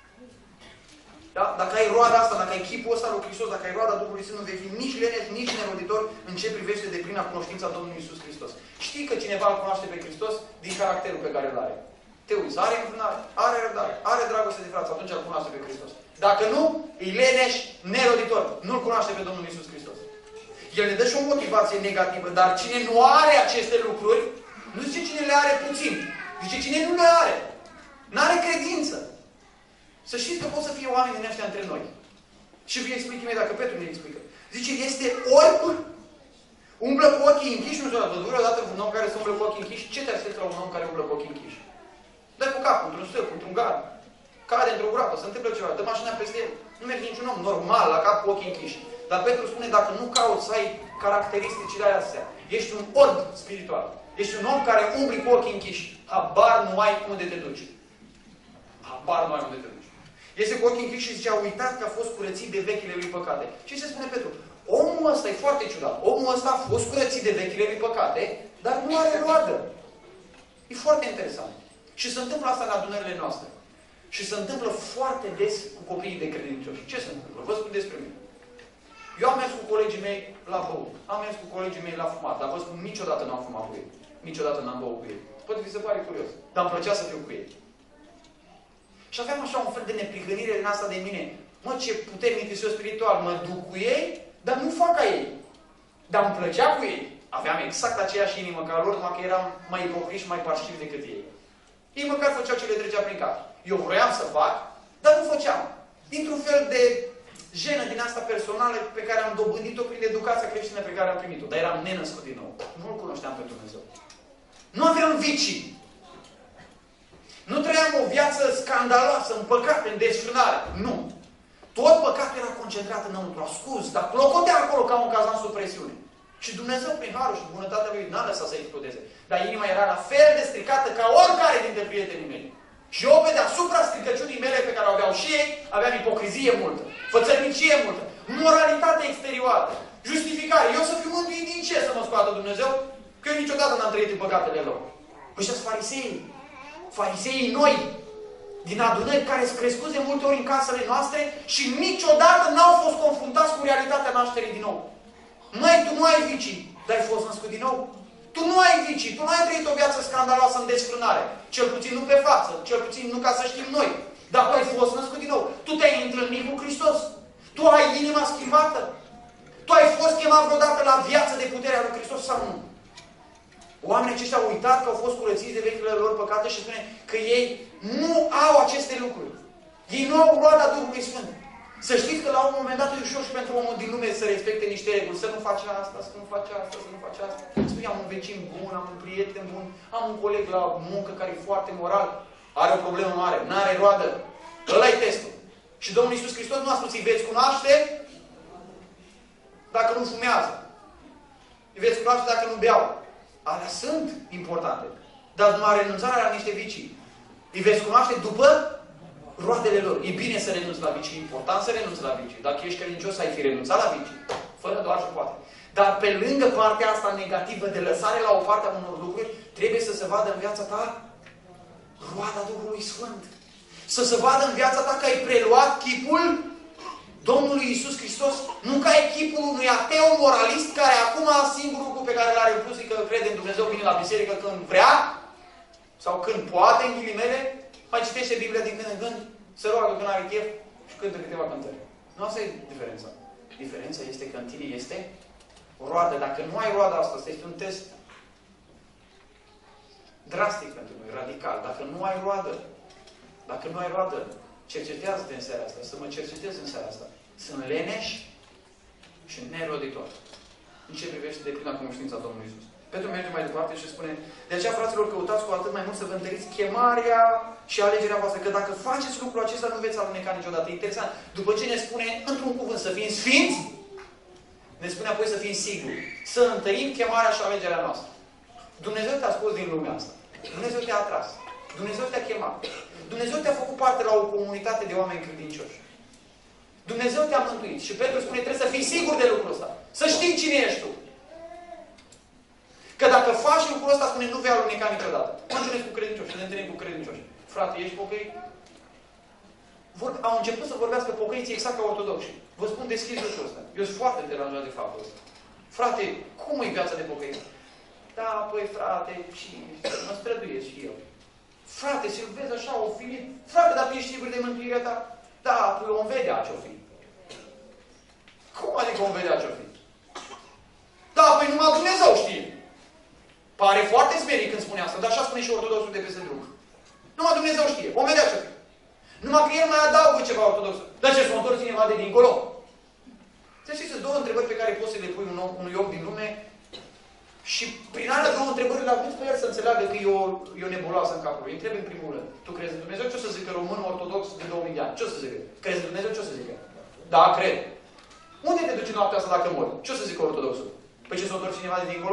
Da? Dacă ai roada asta, dacă ai chipul ăsta lui Hristos, dacă ai roada Duhului Sfânt, nu vei fi nici leneș, nici neroditor în ce privește de plina cunoștința Domnului Iisus Hristos. Știi că cineva îl cunoaște pe Hristos din caracterul pe care îl are. Te uiți, are înfrânare, are răbdare, are dragoste de frață, atunci îl cunoaște pe Hristos. Dacă nu, e leneș, neroditor. Nu-L cunoaște pe Domnul Iisus Hristos. El ne dă și o motivație negativă, dar cine nu are aceste lucruri, nu zice cine le are puțin, zice cine nu le are. N-are credință. Să știți că pot să fie oameni din ăștia între noi. Și vă explic imediat, că Petru ne explică. Zice, este orb, umblă cu ochii închiși, nu știu, văzut vreodată un om care se umblă cu ochii închiși? Ce te aștepți la un om care umblă cu ochii închiși? Dă cu capul, într-un stâlp, într-un gard. Cade într-o groapă, se întâmplă ceva, dă mașina peste el. Nu merge niciun om normal la cap cu ochii închiși. Dar Petru spune, dacă nu cauți să ai caracteristicile astea, ești un orb spiritual. Ești un om care umbli cu ochii închiși. Habar nu ai unde te duci. Habar nu ai unde te duci. Este cu ochii închiși și zice, a uitat că a fost curățit de vechile lui păcate. Ce se spune Petru? Omul ăsta e foarte ciudat. Omul ăsta a fost curățit de vechile lui păcate, dar nu are roadă. E foarte interesant. Și se întâmplă asta în adunările noastre. Și se întâmplă foarte des cu copiii de credincioși. Ce se întâmplă? Vă spun despre mine. Eu am mers cu colegii mei la băut. Am mers cu colegii mei la fumat. Dar vă spun, niciodată n-am fumat cu ei. Niciodată n-am băut cu ei. Poate vi se pare curios. Dar îmi plăcea să fiu cu ei. Și aveam așa un fel de neprihănire în asta de mine. Mă, ce puternic este eu spiritual. Mă duc cu ei, dar nu fac ca ei. Dar îmi plăcea cu ei. Aveam exact aceeași inimă ca lor, numai că eram mai ipocriți și mai parșivi decât ei. Ei măcar făceau ce le trecea prin cap. Eu vroiam să fac, dar nu făceam. Dintr-un fel de jenă din asta personală pe care am dobândit-o prin educația creștină pe care am primit-o. Dar eram nenăscut din nou. Nu-L cunoșteam pe Dumnezeu. Nu aveam vicii. Nu trăiam o viață scandaloasă, în păcat, în desfrânare. Nu. Tot păcatul era concentrat înăuntru, ascuns, dar clocotea acolo ca un cazan sub presiune. Și Dumnezeu, prin harul și bunătatea Lui, n-a lăsat să explodeze. Dar inima era la fel de stricată ca oricare dintre prietenii mei. Și eu, pe deasupra stricăciunii mele pe care o aveau și ei, aveam ipocrizie multă, fățărnicie multă, moralitate exterioară, justificare. Eu să fiu mântuit din ce să mă scoată Dumnezeu? Că eu niciodată n-am trăit în păcatele lor. Ăștia sunt farisei. Fariseii noi, din adunări care sunt crescuți de multe ori în casele noastre și niciodată n-au fost confruntați cu realitatea nașterii din nou. Măi, tu nu ai vicii, dar ai fost născut din nou. Tu nu ai vicii, tu nu ai trăit o viață scandaloasă în desfrânare. Cel puțin nu pe față, cel puțin nu ca să știm noi. Dar tu ai fost născut din nou. Tu te-ai întâlnit cu Hristos. Tu ai inima schimbată. Tu ai fost chemat vreodată la viață de puterea lui Hristos sau nu? Oamenii aceștia au uitat că au fost curățiți de vechile lor păcate și spune că ei nu au aceste lucruri. Ei nu au roada Duhului Sfânt. Să știți că la un moment dat e ușor și pentru omul din lume să respecte niște reguli. Să nu faci asta, să nu faci asta, să nu faci asta. Spui, am un vecin bun, am un prieten bun, am un coleg la muncă care e foarte moral. Are o problemă mare, n-are roadă. Ăla-i testul. Și Domnul Iisus Hristos nu a spus, îi veți cunoaște dacă nu fumează. Îi veți cunoaște dacă nu beau. Alea sunt importante. Dar numai renunțarea la niște vicii. Îi veți cunoaște după roadele lor. E bine să renunți la vicii. E important să renunți la vicii. Dacă ești credincios, ai fi renunțat la vicii. Fără doar și poate. Dar pe lângă partea asta negativă de lăsare la o parte a unor lucruri, trebuie să se vadă în viața ta roada Duhului Sfânt. Să se vadă în viața ta că ai preluat chipul Domnului Iisus Hristos, nu ca ai chipul unui ateu moralist care acum singurul lucru pe care l-are în plus e că crede în Dumnezeu, vine la biserică când vrea sau când poate, în ghilimele, mai citește Biblia din când în când, se roagă când are chef și cântă câteva cântări. Nu asta e diferența. Diferența este că în tine este o roadă. Dacă nu ai roada asta, este un test drastic pentru noi, radical. Dacă nu ai roadă, cercetează-te în seara asta, să mă cercetez în seara asta. Sunt leneș și neroditor. În ce privește de plina cunoștința Domnului Iisus. Petru merge mai departe și spune: de aceea, fraților, căutați cu atât mai mult să vă întăriți chemarea și alegerea voastră, că dacă faceți lucrul acesta, nu veți aluneca niciodată. Interesant. După ce ne spune, într-un cuvânt, să fim sfinți, ne spune apoi să fim siguri. Să întărim chemarea și alegerea noastră. Dumnezeu te-a scos din lumea asta. Dumnezeu te-a atras. Dumnezeu te-a chemat. Dumnezeu te-a făcut parte la o comunitate de oameni credincioși. Dumnezeu te-a mântuit. Și Petru spune, trebuie să fii sigur de lucrul ăsta. Să știi cine ești tu. Că dacă faci lucrul ăsta, spune, nu vei aluneca niciodată. Mă întâlnesc cu credincioși, ne întâlnim cu credincioși. Frate, ești pocăit? Au început să vorbească pocăiții exact ca ortodoxi. Vă spun deschis lucrul ăsta. Eu sunt foarte deranjat de faptul ăsta. Frate, cum e viața de pocăit? Da, păi frate, și mă străduiesc și eu. Frate, să-l vezi așa, o fi. Frate, dar tu ești sigur de mântuirea ta? Da, păi om vedea ce-o fi. Cum adică om vedea ce-o fi? Da, păi numai Dumnezeu știe. Pare foarte smerit când spune asta, dar așa spune și ortodoxul de peste drum. Numai Dumnezeu știe, om vedea ce-o fi. Numai că el mai adaugă ceva ortodox. Dar ce, s-o întors cineva de dincolo? Să știți, sunt două întrebări pe care poți să le pui unui om din lume și prin alea două întrebări le ajuți pe el să înțeleagă că e o nebuloasă în capul lui. Întreb în primul rând, tu crezi în Dumnezeu? Ce o să zică român ortodox de 2000 de ani? Ce o să zică? Crezi în Dumnezeu? Ce o să zică? Da, cred. Unde te duci noaptea asta dacă mori? Ce o să zică ortodoxul? Păi ce, s-o întors cineva de dincolo?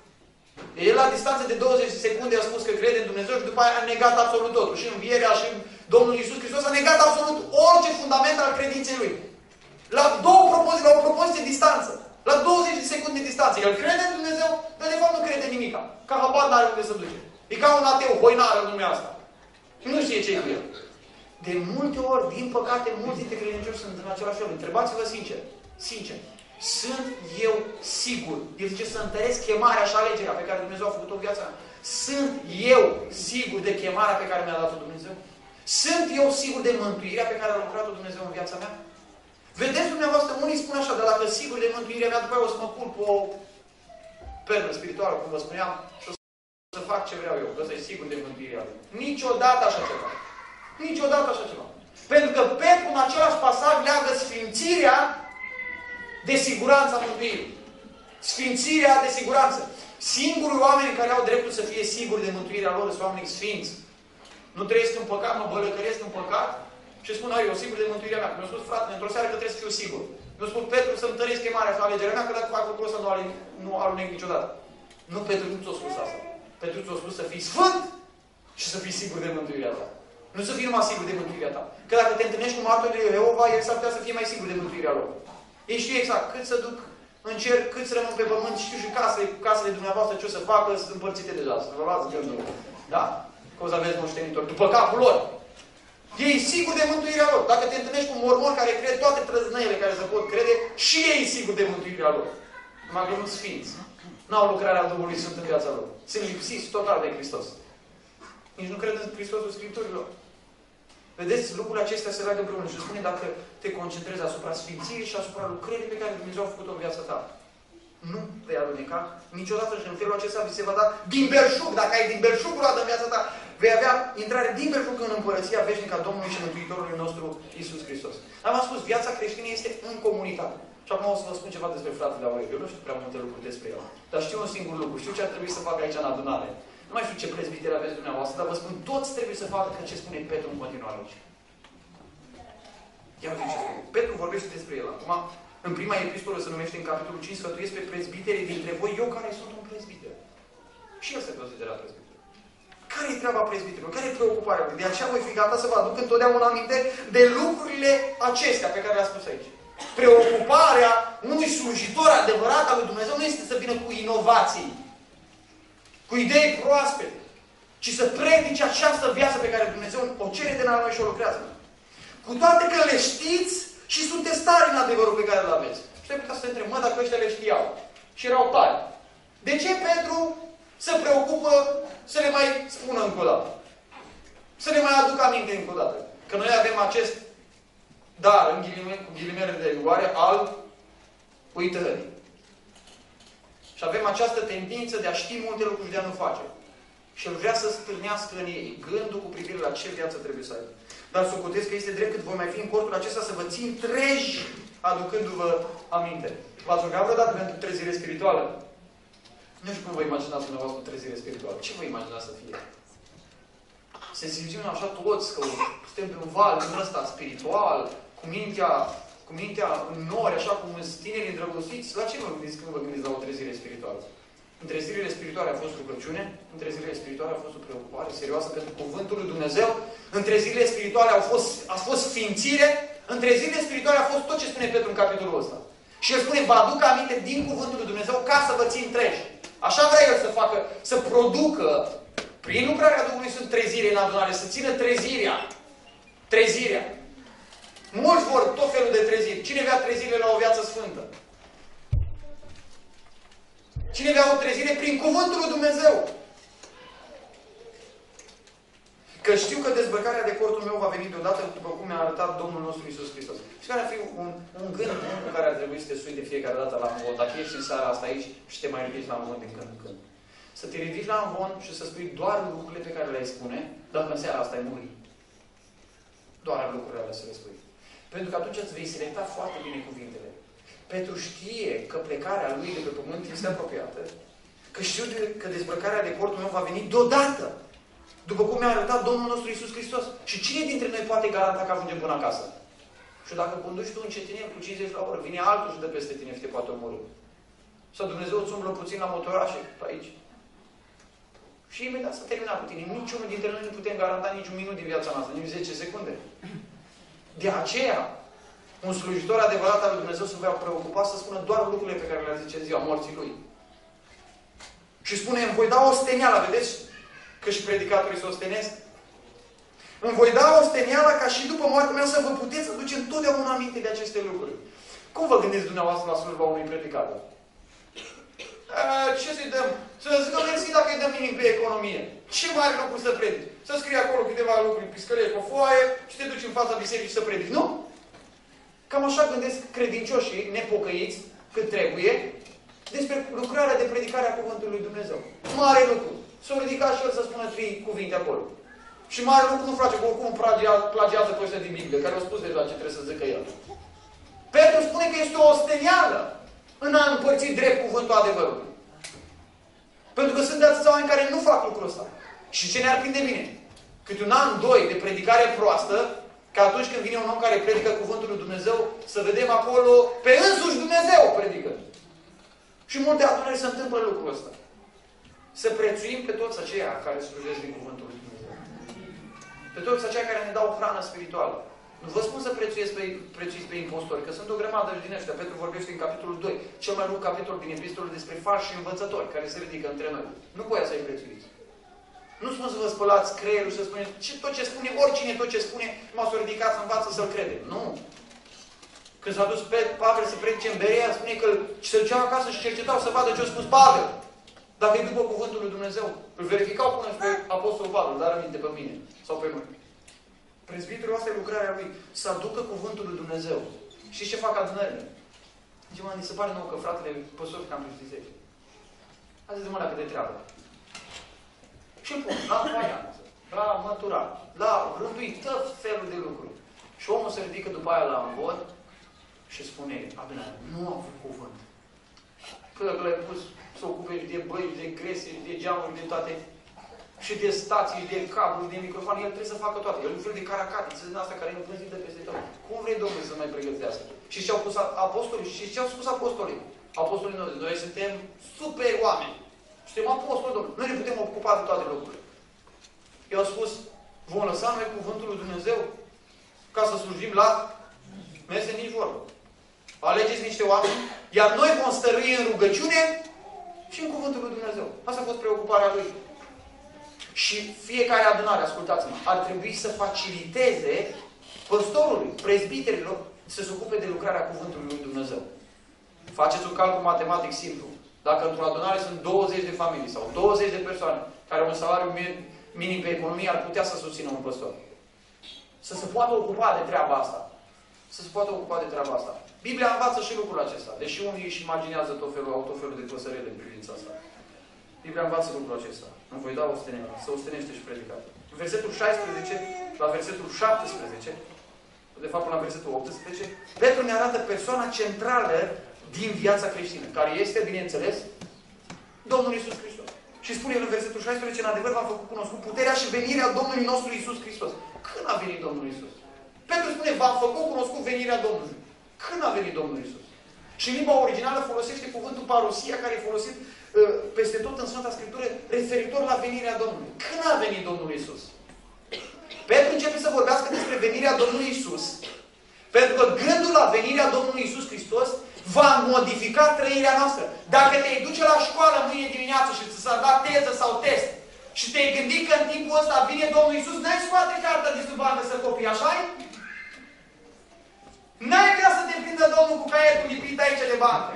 El la distanță de 20 de secunde a spus că crede în Dumnezeu și după aia a negat absolut totul. Și învierea și Domnul Iisus Hristos a negat absolut orice fundament al credinței lui. La o propoziție distanță. La 20 de secunde distanță. El crede în Dumnezeu, dar de fapt nu crede nimica. Ca habar n-are unde să duce. E ca un ateu, hoinară în lumea asta. Nu știe ce e cu el. De multe ori, din păcate, mulți dintre credincioși sunt în același fel. Întrebați-vă sincer. Sincer. Sunt eu sigur. El zice să întăresc chemarea și alegerea pe care Dumnezeu a făcut-o în viața mea. Sunt eu sigur de chemarea pe care mi-a dat-o Dumnezeu? Sunt eu sigur de mântuirea pe care a lucrat-o Dumnezeu în viața mea? Vedeți dumneavoastră, unii spun așa, dar dacă sigur de mântuirea mea, după aia o să mă culp o perlă spirituală, cum vă spuneam, și o să fac ce vreau eu. Că ăsta e sigur de mântuirea lui. Niciodată așa ceva. Niciodată așa ceva. Pentru că Petru în același pasaj leagă sfințirea de siguranța mântuirii. Sfințirea de siguranță. Singurii oameni care au dreptul să fie siguri de mântuirea lor sunt oamenii sfinți. Nu trăiesc în păcat, mă bălăcăresc în păcat și spun, eu sigur de mântuirea mea. Mi-a spus, frate, într-o seară că trebuie să fiu sigur. Mi-a spus, Petru, să-mi întăresc chemarea și alegerea mea, că dacă fac lucrul ăsta nu alunec niciodată. Nu, Petru nu ți-a spus asta. Petru ți-a spus să fii sfânt și să fii sigur de mântuirea ta. Nu să fii numai sigur de mântuirea ta. Că dacă te întâlnești cu martorii lui Jehova, el s-ar putea să fie mai sigur de mântuirea lor. Ei știu exact cât să duc în cer, cât să rămân pe pământ, știu și casele dumneavoastră ce o să facă, sunt împărțite deja. Să vă luați gândul. Da? Că o să aveți moștenitori. După capul lor. Ei sigur de mântuirea lor. Dacă te întâlnești cu mormoni care cred toate trăznăile care se pot crede, și ei sigur de mântuirea lor. Numai că nu sfinți. N-au lucrarea Duhului Sfânt în viața lor. Sunt lipsiți total de Hristos. Nici nu cred în Hristosul Scripturilor. Vedeți, lucrurile acestea se leagă împreună și spune dacă te concentrezi asupra sfințirii și asupra lucrării pe care Dumnezeu a făcut-o în viața ta. Nu vei aluneca niciodată și în felul acesta vi se va da din belșug. Dacă ai din belșug roadă în viața ta, vei avea intrare din belșug în împărăția veșnică a Domnului și Mântuitorului nostru Iisus Hristos. Am spus, viața creștină este în comunitate. Și acum o să vă spun ceva despre fratele Aureliu. Eu nu știu prea multe lucruri despre el. Dar știu un singur lucru. Știu ce ar trebui să fac aici în adunare. Nu mai știu ce prezbiteri aveți dumneavoastră, dar vă spun, toți trebuie să facă ce spune Petru în continuare aici. Ia uite ce spune. Petru vorbește despre el. Acum, în prima epistolă se numește în capitolul 5, sfătuiesc pe prezbiterii dintre voi, eu care sunt un prezbiter. Și el se considera prezbiter. Care e treaba prezbiterilor? Care e preocuparea? De aceea voi fi gata să vă aduc întotdeauna aminte de lucrurile acestea pe care le-a spus aici. Preocuparea unui slujitor adevărat al lui Dumnezeu nu este să vină cu inovații, cu idei proaspete, ci să predice această viață pe care Dumnezeu o cere de la noi și o lucrează. Cu toate că le știți și sunteți tari în adevărul pe care îl aveți. Și te putea să te întrebi, mă, dacă ăștia le știau și erau tari, de ce Petru se preocupă să le mai spună încă o dată? Să le mai aducă aminte încă o dată. Că noi avem acest dar, în ghilimele de rigoare, al uitării. Și avem această tendință de a ști multe lucruri și de a nu face. Și El vrea să stârnească în ei gândul cu privire la ce viață trebuie să aibă. Dar socotesc că este drept cât voi mai fi în cortul acesta să vă țin treji aducându-vă aminte. V-ați rugat vreodată pentru trezire spirituală? Nu știu cum vă imaginați dumneavoastră cu trezire spirituală. Ce vă imaginați să fie? Să simțim așa toți că suntem pe un val din ăsta spiritual, cu mintea în nori, așa cum sunt tineri îndrăgostiți. La ce vă gândiți când vă gândiți la o trezire spirituală? În trezirile spirituale a fost rugăciune, în trezirile spirituale a fost o preocupare serioasă pentru Cuvântul lui Dumnezeu, în trezirile spirituale a fost sfințire, în trezirile spirituale a fost tot ce spune Petru în capitolul ăsta. Și el spune, vă aduc aminte din Cuvântul lui Dumnezeu ca să vă țin treji. Așa vrea El să facă, să producă prin lucrarea Duhului Sfânt trezire în adunare, să țină trezirea. Trezirea. Mulți vor tot felul de treziri. Cine vrea trezire la o viață sfântă? Cine vrea o trezire prin Cuvântul lui Dumnezeu? Că știu că dezbrăcarea de cortul meu va veni deodată, după cum mi-a arătat Domnul nostru Iisus Hristos. Și care ar fi un gând bun cu care ar trebui să te sui de fiecare dată la învon. Dacă ești în seara asta aici și te mai ridici la învon din când în când. Să te ridici la învon și să spui doar lucrurile pe care le-ai spune, dacă în seara asta ai muri. Doar lucrurile alea să le spui. Pentru că atunci îți vei selecta foarte bine cuvintele. Petru știe că plecarea lui de pe pământ este apropiată, că știu că dezbrăcarea de cortul meu va veni deodată, după cum mi-a arătat Domnul nostru Iisus Hristos. Și cine dintre noi poate garanta că ajungem până acasă? Și dacă conduci tu încetinier cu 50 la oră, vine altul și dă peste tine și te poate omorî. Sau Dumnezeu îți umblă puțin la motorașe pe aici. Și imediat s-a terminat cu tine. Niciunul dintre noi nu putem garanta niciun minut din viața noastră, nici 10 secunde. De aceea, un slujitor adevărat al lui Dumnezeu se va preocupa să spună doar lucrurile pe care le zice în ziua morții lui. Și spune, îmi voi da o stenială, vedeți că și predicatorii se ostenesc? Îmi voi da o stenială ca și după moartea mea să vă puteți aduce întotdeauna aminte de aceste lucruri. Cum vă gândiți dumneavoastră la slujba unui predicator? Ce să-i dăm? Să zică mersi dacă îi dăm nimic pe economie. Ce mare lucru să predici? Să scrie acolo câteva lucruri piscălești pe foaie și te duci în fața bisericii să predici. Nu? Cam așa gândesc credincioșii nepocăiți cât trebuie despre lucrarea de predicare a Cuvântului lui Dumnezeu. Mare lucru. S-o ridicat și el să spună 3 cuvinte acolo. Și mare lucru nu face, că oricum plagiază pe ăștia din Biblie, care au spus deja ce trebuie să zică el. Petru spune că este o ostenială în a împărți drept cuvântul adevărului. Pentru că sunt de atâția oameni care nu fac lucrul ăsta. Și ce ne-ar prinde bine? Câte un an, 2 de predicare proastă, că atunci când vine un om care predică cuvântul lui Dumnezeu, să vedem acolo pe însuși Dumnezeu predică. Și multe adunări se întâmplă lucrul ăsta. Să prețuim pe toți aceia care slujesc din cuvântul lui Dumnezeu. Pe toți aceia care ne dau hrană spirituală. Nu vă spun să prețuiți pe impostori, că sunt o grămadă din ăștia. Petru vorbește în capitolul 2, cel mai lung capitol din epistolul despre falși învățători care se ridică între noi. Nu voia să-i prețuiți. Nu spun să vă spălați creierul și să spuneți tot ce spune, oricine tot ce spune, m-a s-o ridicat să învață să-l crede. Nu. Când s-a dus Pavel să predice în Berea, spune că se duceau acasă și cercetau să vadă ce a spus Pavel. Dacă e după cuvântul lui Dumnezeu. Îl verificau până spre Apostolul Pavel, dar aminte pe mine sau pe noi. Prezbitorul asta e lucrarea lui, să aducă cuvântul lui Dumnezeu. Știți ce fac adunările? Zice, mă, mi se pare nou că fratele păstor cam pe 10. Azi de mă la cât de treabă. Și pun, la faianță, la măturat, la rânduit, tot felul de lucruri. Și omul se ridică după aia la învod și spune, adunare, nu am avut cuvânt. Că l-ai pus să ocupe de băi, de grese, de geamuri, de toate. Și de stații, de cabluri, de microfon, el trebuie să facă toate. El e un fel de caracatiță din asta care e împânzită peste tot. Cum vrei, Domnule, să mai pregătească? Și ce-au pus apostolii? Și ce-au spus apostolii? Apostolii noștri. Noi suntem super oameni. Suntem apostoli, Domnule. Noi ne putem ocupa de toate lucrurile. Eu au spus, vom lăsa noi cuvântul lui Dumnezeu ca să slujim la mese nici vorbă. Alegeți niște oameni, iar noi vom stărui în rugăciune și în cuvântul lui Dumnezeu. Asta a fost preocuparea lui. Și fiecare adunare, ascultați-mă, ar trebui să faciliteze păstorului, prezbiterilor, să se ocupe de lucrarea Cuvântului lui Dumnezeu. Faceți un calcul matematic simplu. Dacă într-o adunare sunt 20 de familii sau 20 de persoane care au un salariu minim pe economie, ar putea să susțină un păstor. Să se poată ocupa de treaba asta. Să se poată ocupa de treaba asta. Biblia învață și lucrul acesta. Deși unii își imaginează au tot felul de păsărele în privința asta. Biblia învață lucrul acesta. Îmi voi da ostenire. Să ostenește și predicatul. În versetul 16, la versetul 17, de fapt la versetul 18, Petru ne arată persoana centrală din viața creștină, care este, bineînțeles, Domnul Iisus Hristos. Și spune el în versetul 16, în adevăr v-am făcut cunoscut puterea și venirea Domnului nostru Iisus Hristos. Când a venit Domnul Iisus? Petru spune, v-am făcut cunoscut venirea Domnului. Când a venit Domnul Iisus? Și în limba originală folosește cuvântul parousia, care e folosit peste tot în Sfânta Scriptură, referitor la venirea Domnului. Când a venit Domnul Iisus? Petru începe să vorbească despre venirea Domnului Iisus, pentru că gândul la venirea Domnului Iisus Hristos va modifica trăirea noastră. Dacă te-ai duce la școală mâine dimineață și ți s-a dat teză sau test și te-ai gândit că în timpul ăsta vine Domnul Iisus, n-ai scoate cartea de sub bandă să copii, așa-i? N-ai vrea să te prindă Domnul cu caietul lipit aici de bancă.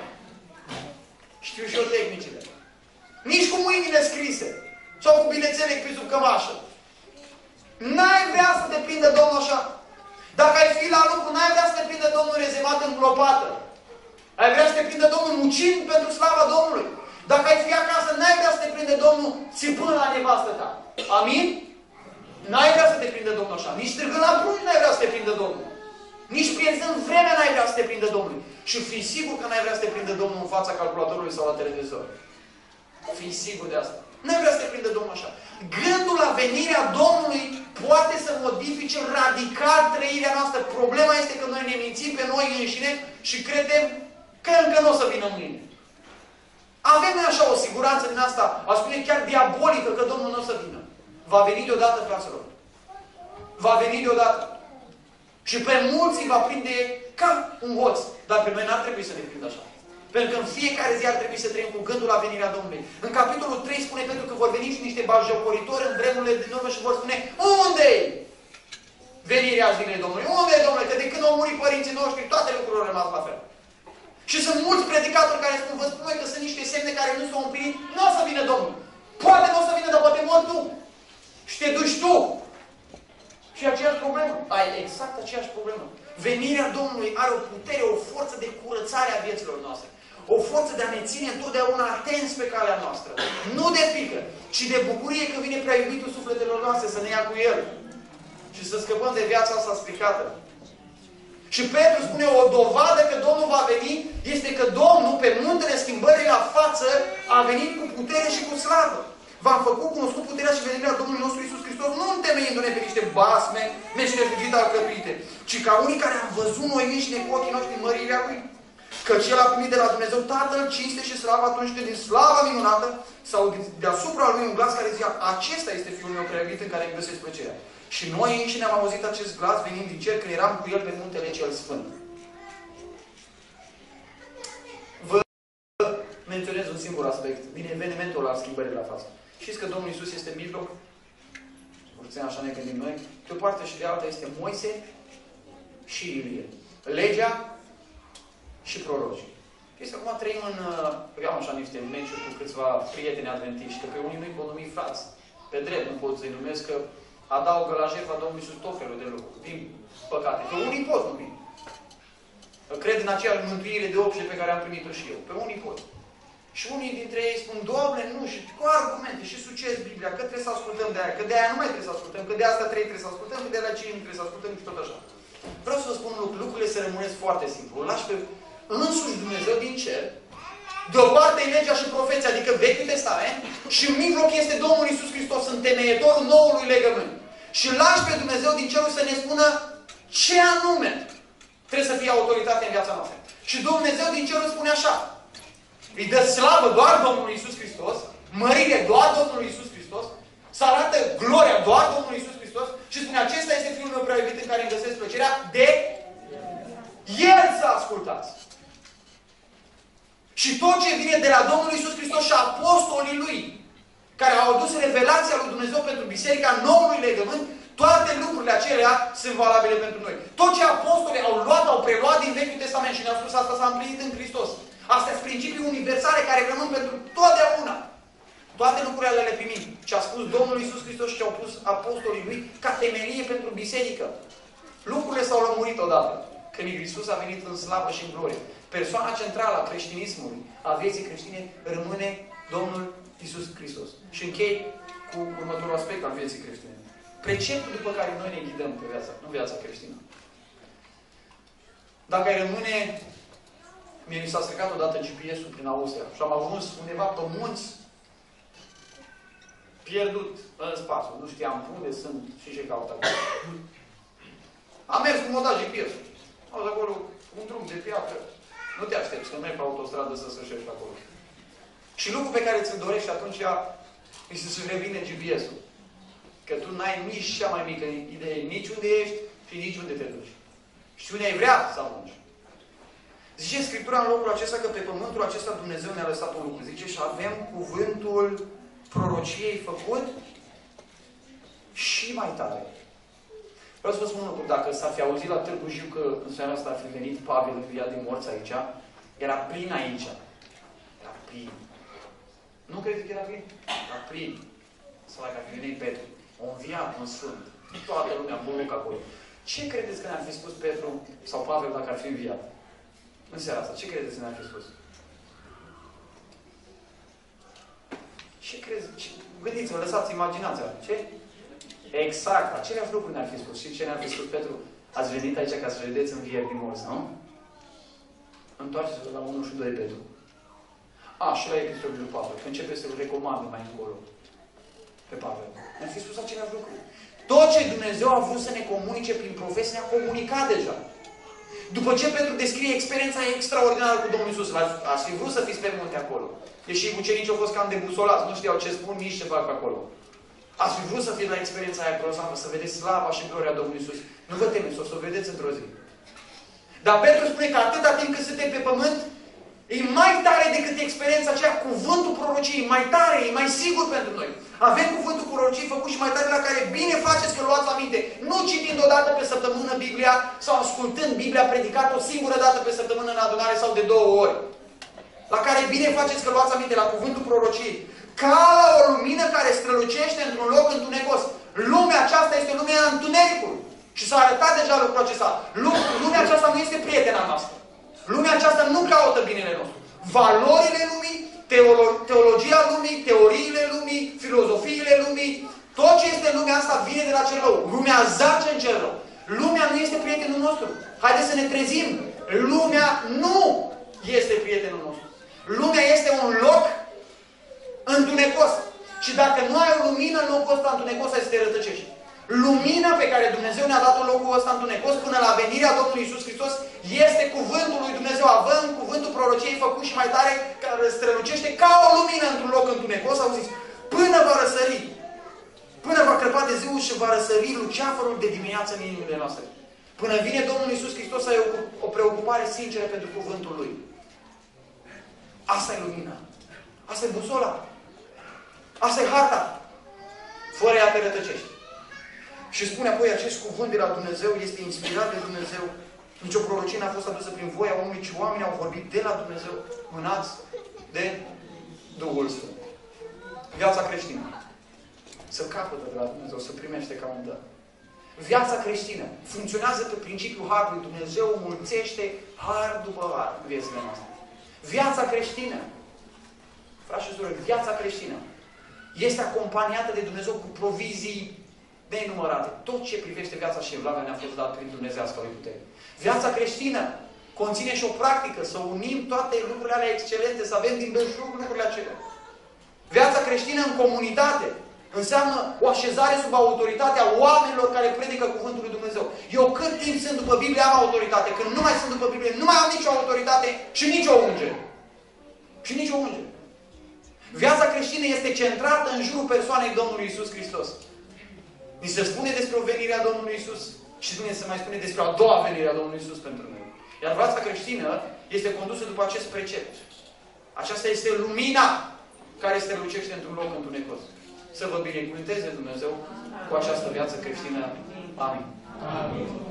Știu și eu tehnicile. Nici cu mâinile scrise. Sau cu bilețele pe sub cămașă. N-ai vrea să te prindă Domnul așa. Dacă ai fi la lucru, n-ai vrea să te prindă Domnul rezemat în glopată. Ai vrea să te prindă Domnul mucind pentru slava Domnului. Dacă ai fi acasă, n-ai vrea să te prindă Domnul țipând la nevastă ta. Amin? N-ai vrea să te prindă Domnul așa. Nici strigând la prunci n-ai vrea să te prindă Domnul. Nici pierzând vremea n-ai vrea să te prindă Domnul. Și fii sigur că n-ai vrea să te prindă Domnul în fața calculatorului sau la televizor. Fii sigur de asta. N-ai vrea să te prindă Domnul așa. Gândul la venirea Domnului poate să modifice radical trăirea noastră. Problema este că noi ne mințim pe noi înșine și credem că încă nu o să vină mâine. Avem noi așa o siguranță din asta, aș spune chiar diabolică, că Domnul nu o să vină. Va veni deodată, fraților. Va veni deodată. Și pe mulți îi va prinde ca un hoț. Dar pe noi n-ar trebui să ne prindă așa. Pentru că în fiecare zi ar trebui să trăim cu gândul la venirea Domnului. În capitolul 3 spune pentru că vor veni și niște batjocoritori în vremurile din urmă și vor spune: unde-i venirea zilei Domnului? Unde-i, Domnule? Că de când au murit părinții noștri, toate lucrurile au rămas la fel. Și sunt mulți predicatori care spun: vă spun noi că sunt niște semne care nu s-au împlinit, nu o să vină Domnul. Poate nu o să vină, dar poate mori tu. Și te duci tu. Și aceeași problemă. Ai exact aceeași problemă. Venirea Domnului are o putere, o forță de curățare a vieților noastre. O forță de a ne ține întotdeauna atenți pe calea noastră. Nu de frică, ci de bucurie că vine prea iubitul sufletelor noastre să ne ia cu El. Și să scăpăm de viața asta stricată. Și Petru spune, o dovadă că Domnul va veni este că Domnul, pe muntele schimbării la față, a venit cu putere și cu slavă. V-am făcut cunoscut puterea și venirea Domnului nostru Iisus Hristos, nu întemeiindu-ne pe niște basme meșteșugite alcătuite, ci ca unii care am văzut noi înșine cu ochii noștri mărirea Lui. Căci El a primit de la Dumnezeu Tatăl cinste și slavă atunci când din slava minunată sau deasupra Lui un glas care zicea: acesta este Fiul meu prea iubit în care îmi găsesc plăcerea. Și noi înșine am auzit acest glas venind din cer când eram cu El pe muntele cel sfânt. Vă menționez un singur aspect din evenimentul al schimbării la față. Știți că Domnul Iisus este în mijloc? Puțin așa ne gândim noi. De o parte și de alta este Moise și Ilie. Legea și prorocii. Știți că acum trăim în... Eu am așa niște meciuri cu câțiva prieteni adventiști, că pe unii nu-i pot numi frați. Pe drept nu pot să-i numesc, că adaugă la jertfa Domnului Iisus tot felul de lucruri. Din păcate. Pe unii pot numi. Cred în aceeași mântuire de obște pe care am primit-o și eu. Pe unii pot. Și unii dintre ei spun: Doamne, nu, și cu argumente, și succes Biblia, că trebuie să ascultăm de aia, că de aia nu mai trebuie să ascultăm, că de asta trebuie să ascultăm, că de la cei nu trebuie să ascultăm și tot așa. Vreau să vă spun lucrurile se rămânesc foarte simplu. Îl lași pe însuși Dumnezeu din cer, de o parte e legea și profeția, adică Vechiul Testament, și în mijloc este Domnul Iisus Hristos, întemeietorul noului legământ. Și îl lași pe Dumnezeu din cerul să ne spună ce anume trebuie să fie autoritate în viața noastră. Și Dumnezeu din cerul spune așa: îi dă slavă doar Domnului Iisus Hristos, mărire doar Domnului Iisus Hristos, să arată gloria doar Domnului Iisus Hristos și spune: acesta este Fiul meu prea iubit în care îmi găsesc plăcerea, de El să ascultați. Și tot ce vine de la Domnul Iisus Hristos și apostolii Lui, care au adus revelația lui Dumnezeu pentru Biserica Noului Legământ, toate lucrurile acelea sunt valabile pentru noi. Tot ce apostolii au luat, au preluat din Vechiul Testament și ne-au spus asta s-a împlinit în Hristos. Astea sunt principii universale care rămân pentru totdeauna. Toate lucrurile le primim. Ce a spus Domnul Iisus Hristos și ce au pus apostolii Lui ca temelie pentru biserică. Lucrurile s-au lămurit odată. Când Iisus a venit în slavă și în glorie. Persoana centrală a creștinismului, a vieții creștine, rămâne Domnul Iisus Hristos. Și închei cu următorul aspect al vieții creștine. Preceptul după care noi ne ghidăm pe viața, nu viața creștină. Dacă ai rămâne, mie mi s-a stricat odată GPS-ul prin Austria și am ajuns undeva pe munți, pierdut în spațiu. Nu știam unde sunt și ce caut acolo. Am mers cu moda GPS-ul. Au acolo un drum de piatră. Nu te aștepți că mergi pe autostradă să sășești acolo. Și lucrul pe care ți-l dorești atunci îi să-și revine GPS-ul. Că tu n-ai nici cea mai mică idee, nici unde ești și nici unde te duci. Și unde ai vrea să ajungi. Zice Scriptura în locul acesta că pe pământul acesta Dumnezeu ne-a lăsat un lucru. Zice, și avem cuvântul prorociei făcut și mai tare. Vreau să vă spun un lucru. Dacă s-ar fi auzit la Târgu Jiu că în seara asta ar fi venit Pavel înviat din morți aici, era plin aici. Era plin. Nu credeți că era plin? Era plin. Sau dacă ar fi venit Petru. O înviat, un sfânt. Toată lumea buluc acolo. Ce credeți că ne-ar fi spus Petru sau Pavel dacă ar fi înviat? În seara asta. Ce credeți că ne-ar fi spus? Ce credeți? Gândiți-vă, lăsați imaginația. Ce? Exact. Aceleași lucruri ne-ar fi spus. Și ce ne-ar fi spus Petru? Ați venit aici ca să vedeți învieri din morți, nu? Întoarceți-vă la 1 și 2 Petru. Și la Epistolul lui Pavel. Că începe să-l recomandă mai încolo. Pe Pavel. Ne-ar fi spus aceleași lucruri. Tot ce Dumnezeu a vrut să ne comunice prin profesie ne-a comunicat deja. După ce Petru descrie experiența extraordinară cu Domnul Iisus, ați fi vrut să fiți pe munte acolo. Deși ucenicii au fost cam debusolați, nu știau ce spun, nici ce fac acolo. Ați fi vrut să fiți la experiența aia grozavă, să vedeți slava și gloria Domnului Iisus. Nu vă temeți, o să o vedeți într-o zi. Dar Petru spune că atâta timp cât suntem pe pământ, e mai tare decât experiența aceea, cuvântul prorociei, mai tare, e mai sigur pentru noi. Avem cuvântul prorociei făcut și mai tare la care bine faceți că luați aminte. Nu citind o dată pe săptămână Biblia sau ascultând Biblia predicată o singură dată pe săptămână în adunare sau de 2 ori. La care bine faceți că luați aminte la cuvântul prorociei. Ca la o lumină care strălucește într-un loc întunecos. Lumea aceasta este lumea întunericului. Și s-a arătat deja lucrul acesta. Lumea aceasta nu este prietena noastră. Lumea aceasta nu caută binele nostru. Valorile lumii, teologia lumii, teoriile lumii, filozofiile lumii, tot ce este în lumea asta vine de la cel rău. Lumea zace în cel rău. Lumea nu este prietenul nostru. Haideți să ne trezim. Lumea nu este prietenul nostru. Lumea este un loc întunecos. Și dacă nu ai o lumină în locul ăsta întunecos, ai să te rătăcești. Lumina pe care Dumnezeu ne-a dat în locul ăsta întunecos până la venirea Domnului Iisus Hristos este cuvântul lui Dumnezeu. Având cuvântul prorociei făcut și mai tare, care strălucește ca o lumină într-un loc întunecos, auziți, până va răsări, până va crăpa de ziua și va răsări luceafărul de dimineață în inimile noastre. Până vine Domnul Iisus Hristos să ai o preocupare sinceră pentru cuvântul Lui. Asta e lumina. Asta e busola. Asta e harta. Fără ea te rătăcești. Și spune apoi, acest cuvânt de la Dumnezeu este inspirat de Dumnezeu. Nici o prorocie n-a fost adusă prin voia omului, ci oamenii au vorbit de la Dumnezeu, mânați de Duhul Sfânt. Viața creștină. Să capătă de la Dumnezeu, să primește ca un dar. Viața creștină funcționează pe principiul Harului. Dumnezeu mulțește har după har în viețile noastre. Viața creștină, frați și surori, viața creștină este acompaniată de Dumnezeu cu provizii nenumărate. Tot ce privește viața și evlavia ne-a fost dat prin Dumnezească lui putere. Viața creștină conține și o practică, să unim toate lucrurile alea excelente, să avem din belșug lucrurile acelea. Viața creștină în comunitate înseamnă o așezare sub autoritatea oamenilor care predică cuvântul lui Dumnezeu. Eu cât timp sunt după Biblie am autoritate. Când nu mai sunt după Biblie, nu mai am nicio autoritate și nicio ungere. Și nicio ungere. Viața creștină este centrată în jurul persoanei Domnului Iisus Hristos. Ni se spune despre o venire a Domnului Iisus și se mai spune despre a doua venire a Domnului Iisus pentru noi. Iar viața creștină este condusă după acest precept. Aceasta este lumina care strălucește într-un loc întunecos. Să vă binecuvânteze Dumnezeu cu această viață creștină. Amin. Amin.